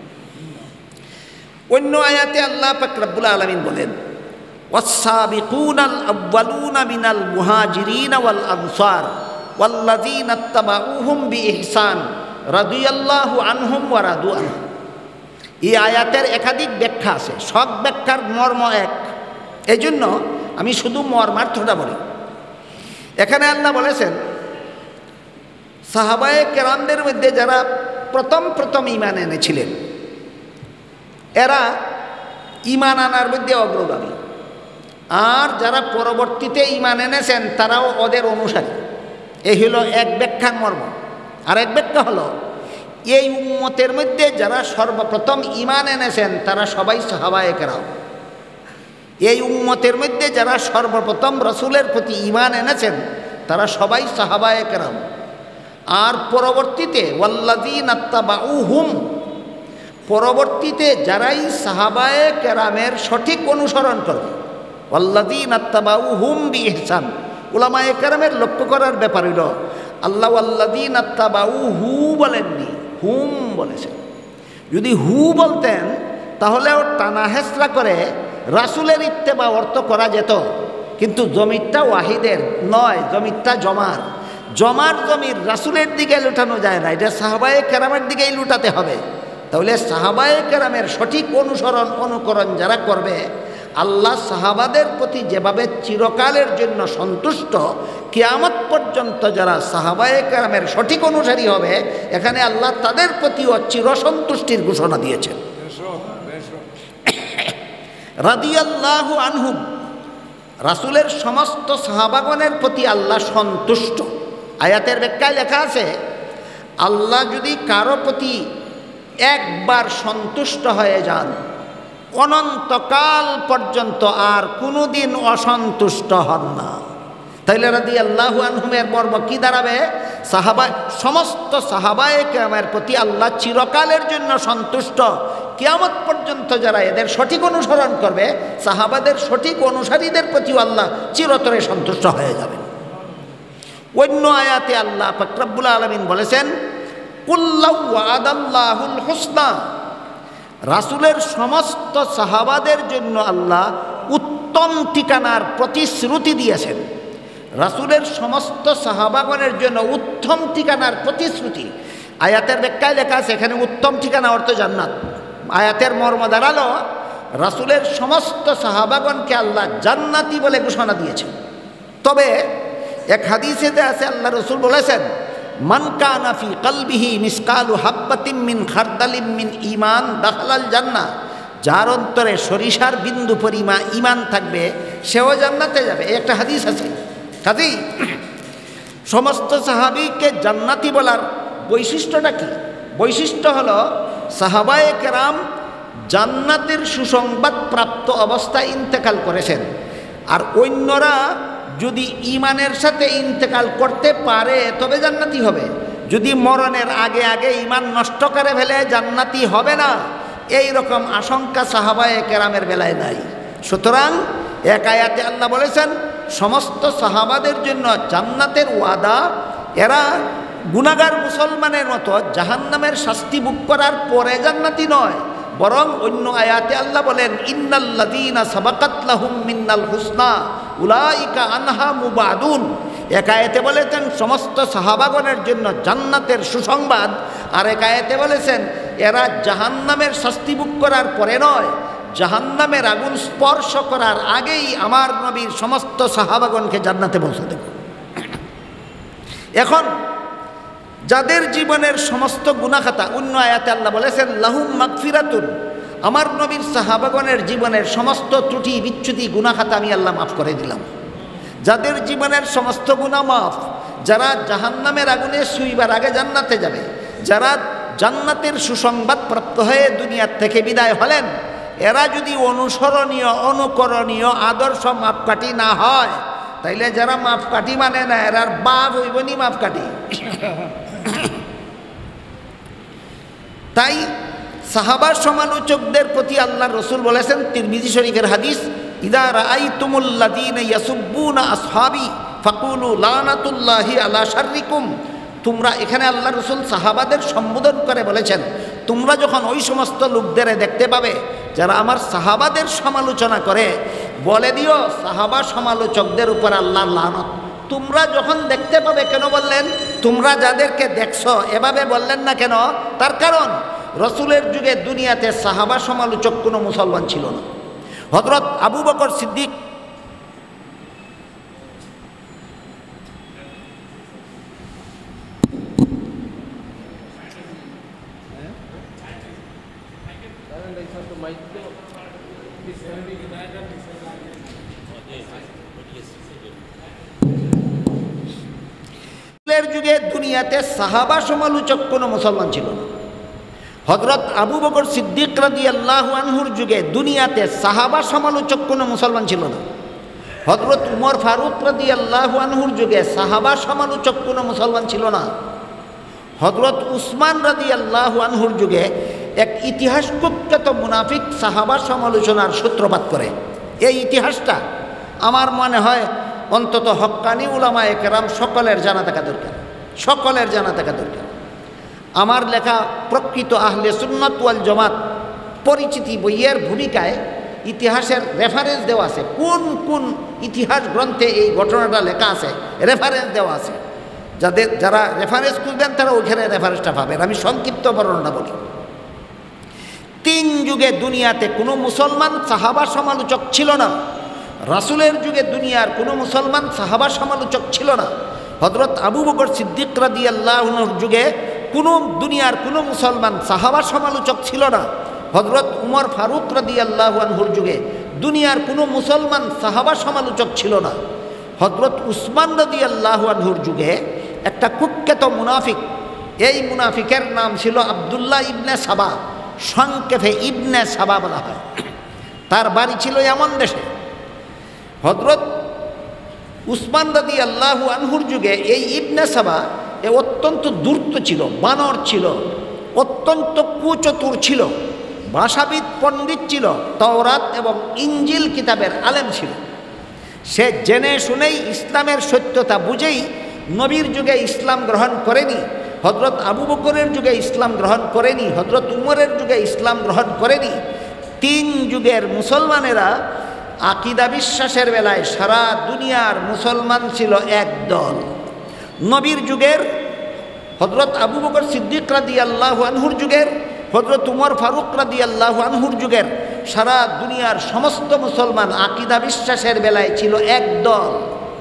অন্য আয়াতে আল্লাহ পাক রব্বুল আলামিন বলেন, ওয়াস-সাবিকুনাল আউয়ালুনা মিনাল মুহাজিরিন ওয়াল আনসার ওয়াল্লাযীনা ইত্তাবাউহুম বিইহসান রাদিয়াল্লাহু আনহুম ওয়া রাদু আনহু। এই আয়াতের একাধিক ব্যাখ্যা আছে, সব ব্যাখ্যার মর্ম এক। এই জন্য আমি শুধু মর্মার্থটা বলি। এখানে আল্লাহ বলেছেন সাহাবায়ে কেরামদের মধ্যে যারা প্রথম প্রথম ঈমান এনেছিলেন এরা ঈমান আনার মধ্যে অগ্রগামী, আর যারা পরবর্তীতে ঈমান এনেছেন তারাও ওদের অনুসারী। এই হলো এক ব্যাখ্যার মর্ম। আর এক ব্যাখ্যা হলো এই উম্মতের মধ্যে যারা সর্বপ্রথম ঈমান এনেছেন তারা সবাই সাহাবায়ে কেরাম। এই উম্মতের মধ্যে যারা সর্বপ্রথম রাসূলের প্রতি ঈমান এনেছেন তারা সবাই সাহাবায়ে কেরাম। আর পরবর্তীতে ওয়াল্লাযীনা তাবাউহুম, পরবর্তীতে যারাই সাহাবায়ে কেরামের সঠিক অনুসরণ করবে, ওয়াল্লাযীনা তাবাউহুম বিইহসান। উলামায়ে কেরামের লক্ষ্য করার ব্যাপার হইল আল্লাহ ওয়াল্লাযীনা তাবাউহু বলেননি, হুম বলেছেন। যদি হু বলতেন তাহলেও টানা হেসরা করে রাসূলের ইত্তেবা অর্থ করা যেত, কিন্তু জমিরটা ওয়াহিদের নয়, জমিরটা জমার। জমার জমির রাসূলের দিকে লুটানো যায় না, এটা সাহাবায়ে কেরামের দিকেই লুটাতে হবে। তাহলে সাহাবায়ে কেরামের সঠিক অনুসরণ অনুকরণ যারা করবে, আল্লাহ সাহাবাদের প্রতি যেভাবে চিরকালের জন্য সন্তুষ্ট, কিয়ামত পর্যন্ত যারা সাহাবায়ে কেরামের সঠিক অনুসারী হবে, এখানে আল্লাহ তাদের প্রতিও চিরসন্তুষ্টির ঘোষণা দিয়েছেন। রাদিয়াল্লাহু আনহুম, রাসূলের সমস্ত সাহাবাগণের প্রতি আল্লাহ সন্তুষ্ট। আয়াতের ব্যাখ্যায় লেখা আছে, আল্লাহ যদি কারো প্রতি একবার সন্তুষ্ট হয়ে যান, অনন্তকাল পর্যন্ত আর কোনো দিন অসন্তুষ্ট হন না। তাইলে রাদিয়াল্লাহু আনহুমের মর্ম কি দাঁড়াবে? সাহাবা, সমস্ত সাহাবায়ে কেরামের প্রতি আল্লাহ চিরকালের জন্য সন্তুষ্ট। কিয়ামত পর্যন্ত যারা এদের সঠিক অনুসরণ করবে, সাহাবাদের সঠিক অনুসারীদের প্রতিও আল্লাহ চিরতরে সন্তুষ্ট হয়ে যাবেন। অন্য আয়াতে আল্লাহ পাক রব্বুল আলামিন বলেছেন, কুল্লাউ ওয়াদাল্লাহুল হুসনা, রাসূলের সমস্ত সাহাবাদের জন্য আল্লাহ উত্তম ঠিকানার প্রতিশ্রুতি দিয়েছেন। রাসূলের সমস্ত সাহাবাগণের জন্য উত্তম ঠিকানার প্রতিশ্রুতি। আয়াতের ব্যাখ্যায় লেখা আছে এখানে উত্তম ঠিকানা অর্থ জান্নাত। আয়াতের মর্ম দাঁড়ালো রাসূলের সমস্ত সাহাবাগণকে আল্লাহ জান্নাতি বলে ঘোষণা দিয়েছেন। তবে এক হাদিসেতে আছে আল্লাহ রাসূল বলেছেন, মান কানা ফি কলবিহি মিসকালু হাব্বাতিন মিন খারদালিন মিন ঈমান দাখালাল জান্নাহ, যার অন্তরে সরিষার বিন্দু পরিমাণ ঈমান থাকবে সেও জান্নাতে যাবে। এই একটা হাদিস আছে। কাজেই সমস্ত সাহাবীকে জান্নাতি বলার বৈশিষ্ট্যটা কি? বৈশিষ্ট্য হলো সাহাবায়ে কেরাম জান্নাতের সুসংবাদ প্রাপ্ত অবস্থায় ইন্তেকাল করেছেন। আর অন্যরা যদি ঈমানের সাথে ইন্তেকাল করতে পারে তবে জান্নাতি হবে। যদি মরণের আগে আগে ঈমান নষ্ট করে ফেলে জান্নাতি হবে না, এই রকম আশঙ্কা সাহাবায়ে কেরামের বেলায় নাই। সুতরাং এক আয়াতে আল্লাহ বলেছেন সমস্ত সাহাবাদের জন্য জান্নাতের ওয়াদা। এরা গুনাহগার মুসলমানের মতো জাহান্নামের শাস্তি ভোগ করার পরে জান্নাতি নয়, বরং অন্য আয়াতে আল্লাহ বলেন, ইন্নাল্লাযীনা সাবাকাত লাহুম মিন্নাল হুসনা উলাইকা আনহা মুবাদুন। এক আয়াতে বলেছেন সমস্ত সাহাবাগণের জন্য জান্নাতের সুসংবাদ, আর এক আয়াতে বলেছেন এরা জাহান্নামের শাস্তি ভোগ করার পরে নয়, জাহান্নামের আগুন স্পর্শ করার আগেই আমার নবীর সমস্ত সাহাবাগণকে জান্নাতে পৌঁছে দেব। এখন যাদের জীবনের সমস্ত গুনাহ খাতা, অন্য আয়াতে আল্লাহ বলেছেন লাহুম মাগফিরাতুন, আমার নবীর সাহাবাগণের জীবনের সমস্ত ত্রুটি বিচ্যুতি গুনাহ খাতা আমি আল্লাহ মাফ করে দিলাম। যাদের জীবনের সমস্ত গুনাহ মাফ, যারা জাহান্নামের আগুনে শুইবার আগে জান্নাতে যাবে, যারা জান্নাতের সুসংবাদ প্রাপ্ত হয়ে দুনিয়ার থেকে বিদায় হলেন, এরা যদি অনুসরণীয় অনুকরণীয় আদর্শ মাপকাঠি না হয়, তাইলে যারা মাপকাঠি মানে না এরার বাপ হইবনি মাপকাঠি। তাই সাহাবার সমালোচকদের প্রতি আল্লাহ রসুল বলেছেন, তিরমিজি শরীফের হাদিস, ইদা রাআইতুমুল্লাযীনা ইয়াসুব্বুনা আসহাবি ফাকুলু লানাতুল্লাহি আলা শাররিকুম। তোমরা, এখানে আল্লাহ রসুল সাহাবাদের সম্বোধন করে বলেছেন, তোমরা যখন ওই সমস্ত লোকদের দেখতে পাবে যারা আমার সাহাবাদের সমালোচনা করে, বলে দিও সাহাবা সমালোচকদের উপর আল্লাহর লানত। তোমরা যখন দেখতে পাবে, কেন বললেন? তোমরা যাদেরকে দেখছো এভাবে বললেন না কেন? তার কারণ রসুলের যুগে দুনিয়াতে সাহাবা সমালোচক কোনো মুসলমান ছিল না। হযরত আবু বকর সিদ্দিক যুগে দুনিয়াতে সাহাবা সমালোচক কোনো মুসলমান ছিল না। হযরত আবু বকর সিদ্দিক রাদিয়াল্লাহু আনহুর যুগে দুনিয়াতে সাহাবা সমালোচক কোনো মুসলমান ছিল না। হযরত উমর ফারুক রাদিয়াল্লাহু আনহুর যুগে সাহাবা সমালোচক কোনো মুসলমান ছিল না। হযরত উসমান রাদিয়াল্লাহু আনহুর যুগে এক ইতিহাস কুখ্যাত মুনাফিক সাহাবা সমালোচনার সূত্রপাত করে। এই ইতিহাসটা আমার মনে হয় অন্তত হক্কানি উলামায়ে কেরাম সকলের জানা থাকা দরকার, সকলের জানা থাকা দরকার। আমার লেখা প্রকৃত আহলে সুন্নাত ওয়াল জামাত পরিচিতি বইয়ের ভূমিকায় ইতিহাসের রেফারেন্স দেওয়া আছে, কোন কোন ইতিহাস গ্রন্থে এই ঘটনাটা লেখা আছে রেফারেন্স দেওয়া আছে। যাদের যারা রেফারেন্স খুঁজবেন তারা ওইখানে রেফারেন্সটা পাবেন। আমি সংক্ষিপ্ত বর্ণনা বলি। তিন যুগে দুনিয়াতে কোনো মুসলমান সাহাবা সমালোচক ছিল না। রাসূলের যুগে দুনিয়ার কোনো মুসলমান সাহাবা সমালোচক ছিল না। হযরত আবু বকর সিদ্দিক রাদিয়াল্লাহু আনহুর যুগে কোনো দুনিয়ার কোনো মুসলমান সাহাবা সমালোচক ছিল না। হযরত উমর ফারুক রাদিয়াল্লাহু আনহুর যুগে দুনিয়ার কোনো মুসলমান সাহাবা সমালোচক ছিল না। হযরত উসমান রাদিয়াল্লাহু আনহুর যুগে একটা কুখ্যাত মুনাফিক, এই মুনাফিকের নাম ছিল আব্দুল্লাহ ইবনে সাবা, সংক্ষেপে ইবনে সাবা বলা হয়। তার বাড়ি ছিল এমন দেশে। হযরত উসমান রাদিয়াল্লাহু আনহুর যুগে এই ইবনে সাবা এ অত্যন্ত ধূর্ত ছিল, বানর ছিল, অত্যন্ত কুচতুর ছিল, ভাষাবিদ পণ্ডিত ছিল, তাওরাত এবং ইনজিল কিতাবের আলেম ছিল। সে জেনে শুনেই ইসলামের সত্যতা বুঝেই নবীর যুগে ইসলাম গ্রহণ করেনি, হযরত আবু বকরের যুগে ইসলাম গ্রহণ করেনি, হযরত উমরের যুগে ইসলাম গ্রহণ করেনি। তিন যুগের মুসলমানেরা আকীদা বিশ্বাসের বেলায় সারা দুনিয়ার মুসলমান ছিল এক দল। নবীর যুগের হযরত আবু বকর সিদ্দিক রাদিয়াল্লাহু আনহুর যুগের, হযরত উমর ফারুক রাদিয়াল্লাহু আনহুর যুগের সারা দুনিয়ার সমস্ত মুসলমান আকীদা বিশ্বাসের বেলায় ছিল এক দল।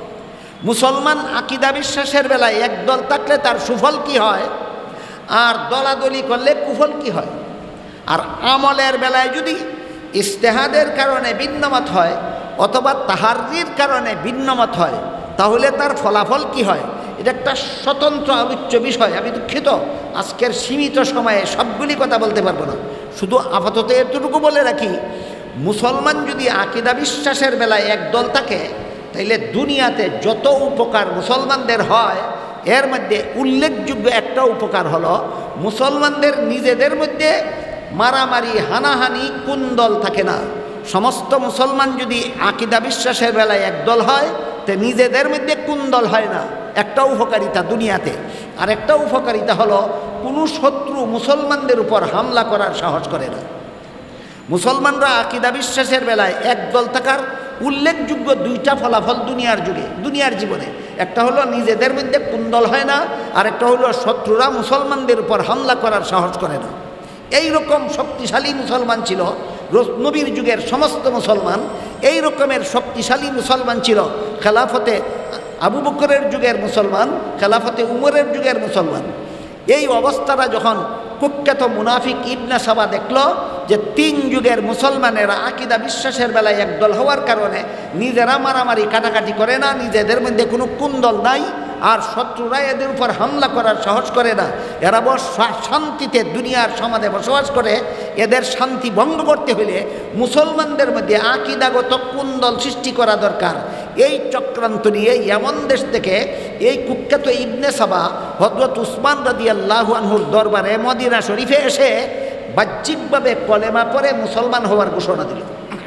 মুসলমান আকীদা বিশ্বাসের বেলায় এক দল থাকলে তার সুফল কি হয়, আর দলাদলি করলে কুফল কি হয়। আর আমলের বেলায় যদি ইজতিহাদের কারণে ভিন্নমত হয় অথবা তাহাররির কারণে ভিন্নমত হয় তাহলে তার ফলাফল কি হয়, এটা একটা স্বতন্ত্র আলোচ্য বিষয়। আমি দুঃখিত আজকের সীমিত সময়ে সবগুলি কথা বলতে পারবো না, শুধু আপাতত এতটুকু বলে রাখি, মুসলমান যদি আকীদা বিশ্বাসের বেলায় একদল থাকে তাইলে দুনিয়াতে যত উপকার মুসলমানদের হয় এর মধ্যে উল্লেখযোগ্য একটা উপকার হলো মুসলমানদের নিজেদের মধ্যে মারামারি হানাহানি কুন্দল থাকে না। সমস্ত মুসলমান যদি আকীদা বিশ্বাসের বেলায় একদল হয় তে নিজেদের মধ্যে কুন্দল হয় না, একটা উপকারিতা দুনিয়াতে। আর একটা উপকারিতা হলো কোনো শত্রু মুসলমানদের উপর হামলা করার সাহস করে না। মুসলমানরা আকীদা বিশ্বাসের বেলায় একদল থাকার উল্লেখযোগ্য দুইটা ফলাফল দুনিয়ার যুগে দুনিয়ার জীবনে, একটা হলো নিজেদের মধ্যে কুন্দল হয় না, আর একটা হলো শত্রুরা মুসলমানদের উপর হামলা করার সাহস করে না। এই রকম শক্তিশালী মুসলমান ছিল নবীর যুগের সমস্ত মুসলমান, এই রকমের শক্তিশালী মুসলমান ছিল খেলাফতে আবু বকরের যুগের মুসলমান, খেলাফতে উমরের যুগের মুসলমান। এই অবস্থাটা যখন কুখ্যাত মুনাফিক ইবনে সাবা দেখল যে তিন যুগের মুসলমানেরা আকীদা বিশ্বাসের বেলায় একদল হওয়ার কারণে নিজেরা মারামারি কাটাকাটি করে না, নিজেদের মধ্যে কোনো কুন্দল নাই, আর শত্রুরা এদের উপর হামলা করার সাহস করে না, এরা বস শান্তিতে দুনিয়ার সমাজে বসবাস করে, এদের শান্তি ভঙ্গ করতে হলে মুসলমানদের মধ্যে আকীদাগত কুন্দল সৃষ্টি করা দরকার। এই চক্রান্ত নিয়ে এমন দেশ থেকে এই কুখ্যাত ইবনে সাবা হযরত উসমান রাদিয়াল্লাহু আনহুর দরবারে মদিনা শরীফে এসে বাহ্যিকভাবে কলেমা পড়ে মুসলমান হওয়ার ঘোষণা দিল।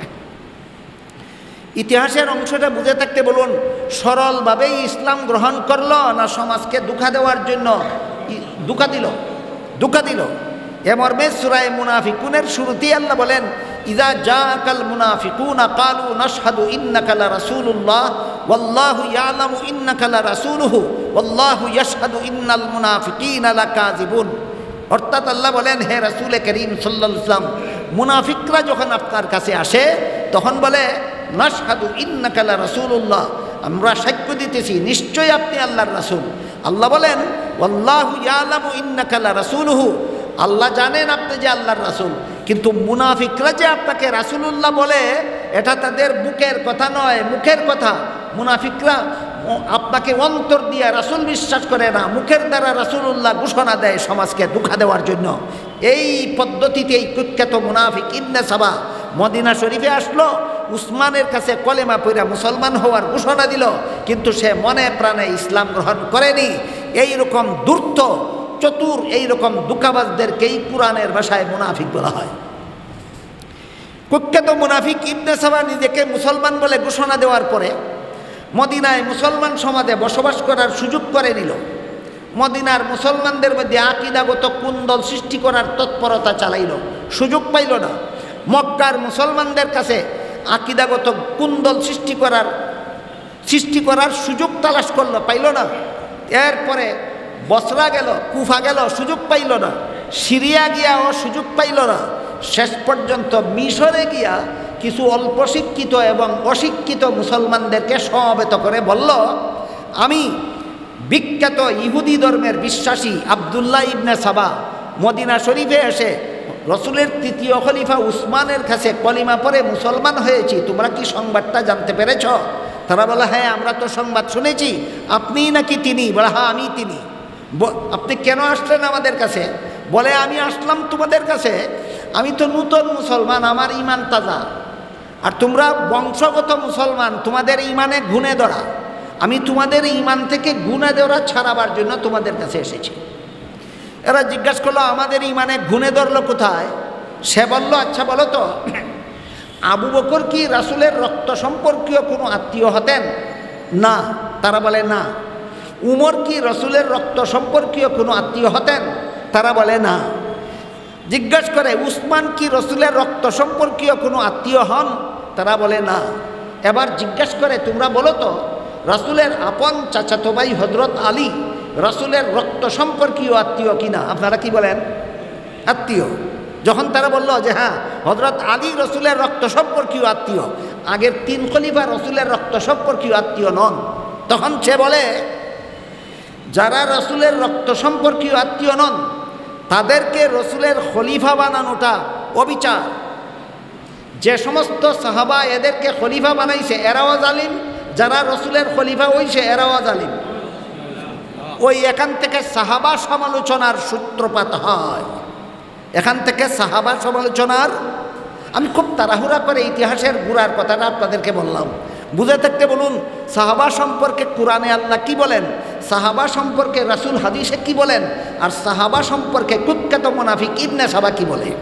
ইতিহাসের অংশটা বুঝে থাকতে বলুন, সরলভাবেই ইসলাম গ্রহণ করলো না সমাজকে দুঃখা দেওয়ার জন্য দুঃখা দিল দুঃখা দিল এ মর্মে সূরা মুনাফিকুনের শুরুতেই আল্লাহ বলেন, ইযা জাআকাল মুনাফিকুনা ক্বালু নাশহাদু ইন্নাকা লা রাসূলুল্লাহ ওয়াল্লাহু ইয়ালামু ইন্নাকা লা রাসূলুহু ওয়াল্লাহু ইয়াশহাদু ইন্নাল মুনাফিকিনা লাকাযিবুন। অর্থাৎ আল্লাহ বলেন, হে রাসূল করিম সাল্লাল্লাহু আলাইহি ওয়াসাল্লাম, মুনাফিকরা যখন আপনার কাছে আসে তখন বলে নাশহাদু ইন্নাকা লা রাসূলুল্লাহ, আমরা সাক্ষ্য দিতেছি নিশ্চয়ই আপনি আল্লাহর রাসূল। আল্লাহ বলেন ওয়াল্লাহু ইয়ালামু ইন্নাকা লা রাসূলুহু, আল্লাহ জানেন আপনি যে আল্লাহর রাসূল। কিন্তু মুনাফিকরা যে আপনাকে রাসূলুল্লাহ বলে এটা তাদের বুকের কথা নয়, মুখের কথা। মুনাফিকরা আপনাকে অন্তর দিয়ে রাসূল বিশ্বাস করে না, মুখের দ্বারা রাসূলুল্লাহ ঘোষণা দেয় সমাজকে ধোঁকা দেওয়ার জন্য। এই পদ্ধতিতে এই কুখ্যাত মুনাফিক ইবনে সাবা মদিনা শরীফে আসলো, উসমানের কাছে কলেমা পড়া মুসলমান হওয়ার ঘোষণা দিল, কিন্তু সে মনে প্রাণে ইসলাম গ্রহণ করেনি। এই রকম ধূর্ত চতুর এই রকম দুকাবাজদেরকেই কোরআনের ভাষায় মুনাফিক বলা হয়। কুখ্যাত মুনাফিক ইবনে সাবা নিজেকে মুসলমান বলে ঘোষণা দেওয়ার পরে মদিনায় মুসলমান সমাজে বসবাস করার সুযোগ করে নিল। মদিনার মুসলমানদের মধ্যে আকীদাগত কুন্দল সৃষ্টি করার তৎপরতা চালাইল, সুযোগ পাইল না। মক্কার মুসলমানদের কাছে আকীদাগত কুন্দল সৃষ্টি করার সৃষ্টি করার সুযোগ তালাশ করলো, পাইল না। এরপরে বসরা গেল, কুফা গেল, সুযোগ পাইল না। সিরিয়া গিয়াও সুযোগ পাইল না। শেষ পর্যন্ত মিশরে গিয়া কিছু অল্প শিক্ষিত এবং অশিক্ষিত মুসলমানদেরকে সমবেত করে বলল, আমি বিখ্যাত ইহুদি ধর্মের বিশ্বাসী আবদুল্লাহ ইবনে সাবা মদিনা শরীফে এসে রসুলের তৃতীয় খলিফা উসমানের কাছে কলিমা পরে মুসলমান হয়েছি, তোমরা কি সংবাদটা জানতে পেরেছ? তারা বলে, হ্যাঁ আমরা তো সংবাদ শুনেছি। আপনি নাকি তিনি? বলে, হ্যাঁ আমি তিনি। আপনি কেন আসলেন আমাদের কাছে? বলে, আমি আসলাম তোমাদের কাছে, আমি তো নূতন মুসলমান, আমার ইমান তাজা, আর তোমরা বংশগত মুসলমান, তোমাদের ইমানে গুণে ধরা। আমি তোমাদের ইমান থেকে গুণে ধরা ছাড়াবার জন্য তোমাদের কাছে এসেছি। এরা জিজ্ঞাসা করলো, আমাদের ইমানে গুণে ধরলো কোথায়? সে বলল, আচ্ছা বলো তো, আবু বকর কি রাসূলের রক্ত সম্পর্কীয় কোনো আত্মীয় হতেন? না। তারা বলে না। উমর কি রসুলের রক্ত সম্পর্কীয় কোনো আত্মীয় হতেন? তারা বলে না। জিজ্ঞাসা করে, উসমান কি রসুলের রক্ত সম্পর্কীয় কোনো আত্মীয় হন? তারা বলে না। এবার জিজ্ঞাসা করে, তোমরা বলো তো, রাসূলের আপন চাচাতো ভাই হযরত আলী রাসূলের রক্ত সম্পর্কীয় আত্মীয় কিনা? আপনারা কি বলেন? আত্মীয়। যখন তারা বলল যে হ্যাঁ হযরত আলী রসুলের রক্ত সম্পর্কীয় আত্মীয়, আগের তিন খলিফা রসুলের রক্ত সম্পর্কীয় আত্মীয় নন, তখন সে বলে, যারা রসুলের রক্ত সম্পর্কীয় আত্মীয় নন তাদেরকে রসুলের খলিফা বানানোটা অবিচার। যে সমস্ত সাহাবা এদেরকে খলিফা বানাইছে এরাও জালিম, যারা রসুলের খলিফা হইছে এরাও জালিম। ওই এখান থেকে সাহাবা সমালোচনার সূত্রপাত হয়। এখান থেকে সাহাবা সমালোচনার, আমি খুব তাড়াহুড়া করে ইতিহাসের গুড়ার কথাটা আপনাদেরকে বললাম, বুঝে থাকতে বলুন। সাহাবা সম্পর্কে কোরআনে আল্লাহ কি বলেন, সাহাবা সম্পর্কে রাসূল হাদিসে কি বলেন, আর সাহাবা সম্পর্কে কুখ্যাত মুনাফিক ইবনে সাবা কি বলে।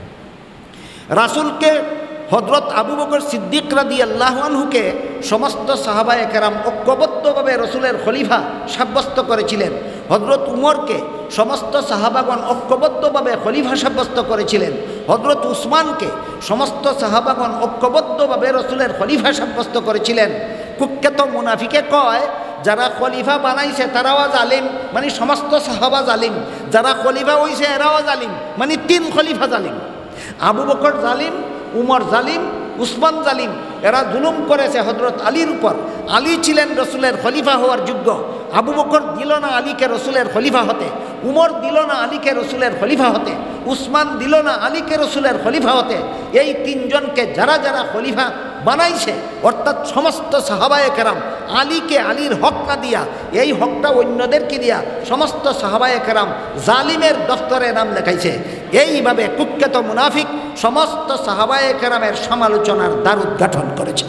রাসূলকে হযরত আবু বকর সিদ্দিক রাদিয়াল্লাহু আনহুকে সমস্ত সাহাবায়ে কেরাম ঐক্যবদ্ধভাবে রসুলের খলিফা সাব্যস্ত করেছিলেন। হযরত উমরকে সমস্ত সাহাবাগণ ঐক্যবদ্ধভাবে খলিফা সাব্যস্ত করেছিলেন। হযরত উসমানকে সমস্ত সাহাবাগণ ঐক্যবদ্ধভাবে রসুলের খলিফা সাব্যস্ত করেছিলেন। কুখ্যাত মুনাফিকে কয়, যারা খলিফা বানাইছে তারাও জালিম, মানে সমস্ত সাহাবা জালিম, যারা খলিফা হইছে এরাও জালিম, মানে তিন খলিফা জালিম। আবু বকর জালিম, উমর জালিম, উসমান জালিম। এরা জুলুম করেছে হযরত আলীর উপর। আলী ছিলেন রসুলের খলিফা হওয়ার যোগ্য, আবু বকর দিল না আলীকে রসুলের খলিফা হতে, উমর দিল না আলীকে রসুলের খলিফা হতে, উসমান দিল না আলীকে রসুলের খলিফা হতে। এই তিনজনকে যারা যারা খলিফা বানাইছে, অর্থাৎ সমস্ত সাহাবায়ে কেরাম আলীকে আলীর হক না দিয়া এই হকটা অন্যদেরকে দিয়া সমস্ত সাহাবায়ে কেরাম জালিমের দফতরে নাম লেখাইছে। এইভাবে কুখ্যাত মুনাফিক সমস্ত সাহাবায়ে কেরামের সমালোচনার দ্বার উদ্ঘাটন করেছে।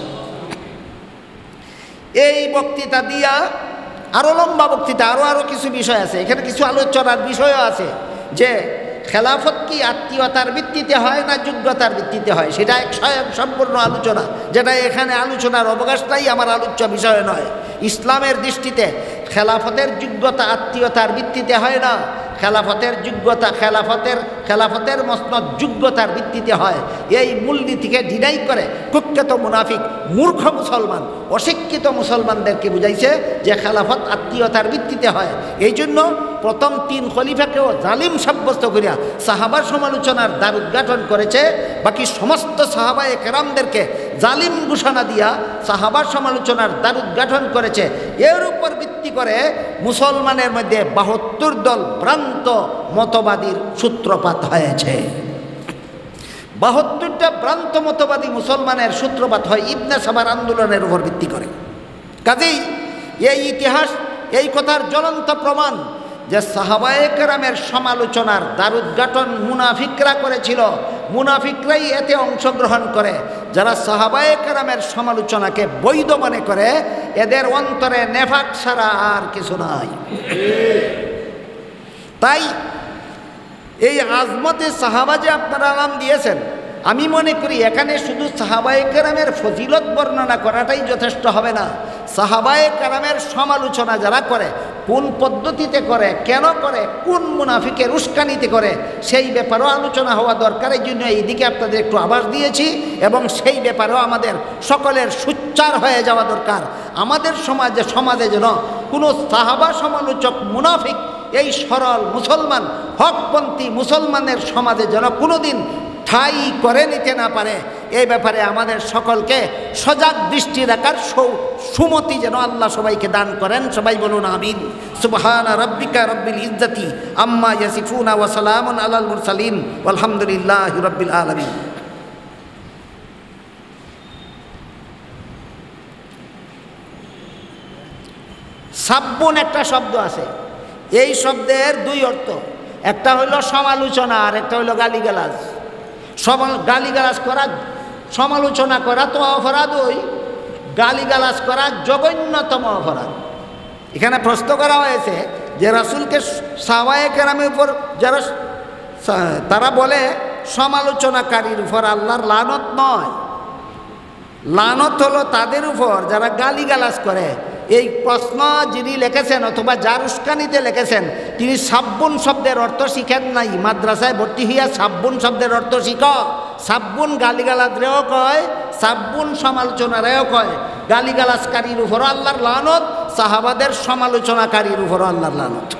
এই বক্তৃতা দিয়া আরও লম্বা বক্তৃতা, আরও আরও কিছু বিষয় আছে, এখানে কিছু আলোচনার বিষয়ও আছে যে খেলাফত কি আত্মীয়তার ভিত্তিতে হয় না যোগ্যতার ভিত্তিতে হয়, সেটা এক স্বয়ং সম্পূর্ণ আলোচনা, যেটা এখানে আলোচনার অবকাশটাই আমার আলোচ্য বিষয় নয়। ইসলামের দৃষ্টিতে খেলাফতের যোগ্যতা আত্মীয়তার ভিত্তিতে হয় না, খেলাফতের যোগ্যতা খেলাফতের খেলাফতের মসনদ যোগ্যতার ভিত্তিতে হয়। এই মূলনীতিকে ডিনাই করে কুখ্যাত মুনাফিক মূর্খ মুসলমান অশিক্ষিত মুসলমানদেরকে বুঝাইছে যে খেলাফত আত্মীয়তার ভিত্তিতে হয়। এই জন্য প্রথম তিন খলিফাকেও জালিম সাব্যস্ত করিয়া সাহাবার সমালোচনার দ্বার উদ্ঘাটন করেছে। বাকি সমস্ত সাহাবায়ে কেরামদেরকে জালিম ঘোষণা দিয়া সাহাবার সমালোচনার দ্বার উদ্ঘাটন করেছে। এর উপর ভিত্তি করে মুসলমানের মধ্যে বাহাত্তর দল ভ্রান্ত মতবাদীর সূত্রপাত হয়েছে। বাহাত্তরটা ভ্রান্ত মতবাদী মুসলমানের সূত্রপাত হয় ইবনে সাবার আন্দোলনের উপর ভিত্তি করে। কাজেই এই ইতিহাস এই কথার জ্বলন্ত প্রমাণ যে সাহাবায়ে কেরামের সমালোচনার দ্বারুদ্ঘাটন মুনাফিকরা করেছিল, মুনাফিকরাই এতে অংশগ্রহণ করে। যারা সাহাবায়ে কেরামের সমালোচনাকে বৈধ মনে করে এদের অন্তরে নেফাক ছাড়া আর কিছু নাই। তাই এই আজমতে সাহাবা যে আপনারা নাম দিয়েছেন, আমি মনে করি এখানে শুধু সাহাবায়ে কেরামের ফজিলত বর্ণনা করাটাই যথেষ্ট হবে না। সাহাবায়ে কেরামের সমালোচনা যারা করে, কোন পদ্ধতিতে করে, কেন করে, কোন মুনাফিকের উস্কানিতে করে, সেই ব্যাপারেও আলোচনা হওয়া দরকার। এই জন্য এইদিকে আপনাদের একটু আভাস দিয়েছি, এবং সেই ব্যাপারেও আমাদের সকলের সোচ্চার হয়ে যাওয়া দরকার। আমাদের সমাজে সমাজে যেন কোনো সাহাবা সমালোচক মুনাফিক এই সরল মুসলমান হকপন্থী মুসলমানের সমাজে যেন কোনোদিন ঠাই করে নিতে না পারে, এই ব্যাপারে আমাদের সকলকে সজাগ দৃষ্টি রাখার সুমতি যেন আল্লাহ সবাইকে দান করেন। সবাই বলুন আমিন। সুবহানা রাব্বিকা রাব্বিল ইজ্জাতি আম্মা ইয়াসিফুনা ওয়া সালামুন আলাল মুরসালিন ওয়ালহামদুলিল্লাহি রাব্বিল আলামিন। সাব্বুন একটা শব্দ আছে, এই শব্দের দুই অর্থ, একটা হইল সমালোচনা আর একটা হইল গালিগালাজ। সমাল গালিগালাজ করা, সমালোচনা করা তো অপরাধ, ওই গালিগালাজ করা জঘন্যতম অপরাধ। এখানে প্রশ্ন করা হয়েছে যে রাসূলকে সাহাবায়ে কেরামের উপর যারা, তারা বলে সমালোচনাকারীর উপর আল্লাহর লানত নয়, লানত হলো তাদের উপর যারা গালিগালাজ করে। এই প্রশ্ন যিনি লিখেছেন অথবা যার উস্কানিতে লিখেছেন তিনি সাব্বুন শব্দের অর্থ শিখেন নাই। মাদ্রাসায় ভর্তি হইয়া সাব্বুন শব্দের অর্থ শিখ। সাব্বুন গালিগালাজরেও কয়, সাব্বুন সমালোচনারেও কয়। গালিগালাজকারীর উপরও আল্লাহর লানত, সাহাবাদের সমালোচনাকারীর উপরও আল্লাহর লানত।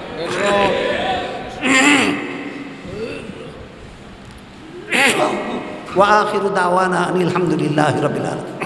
ওয়া আখিরু দাওয়ানা আনিল হামদুলিল্লাহি রাব্বিল আলামিন।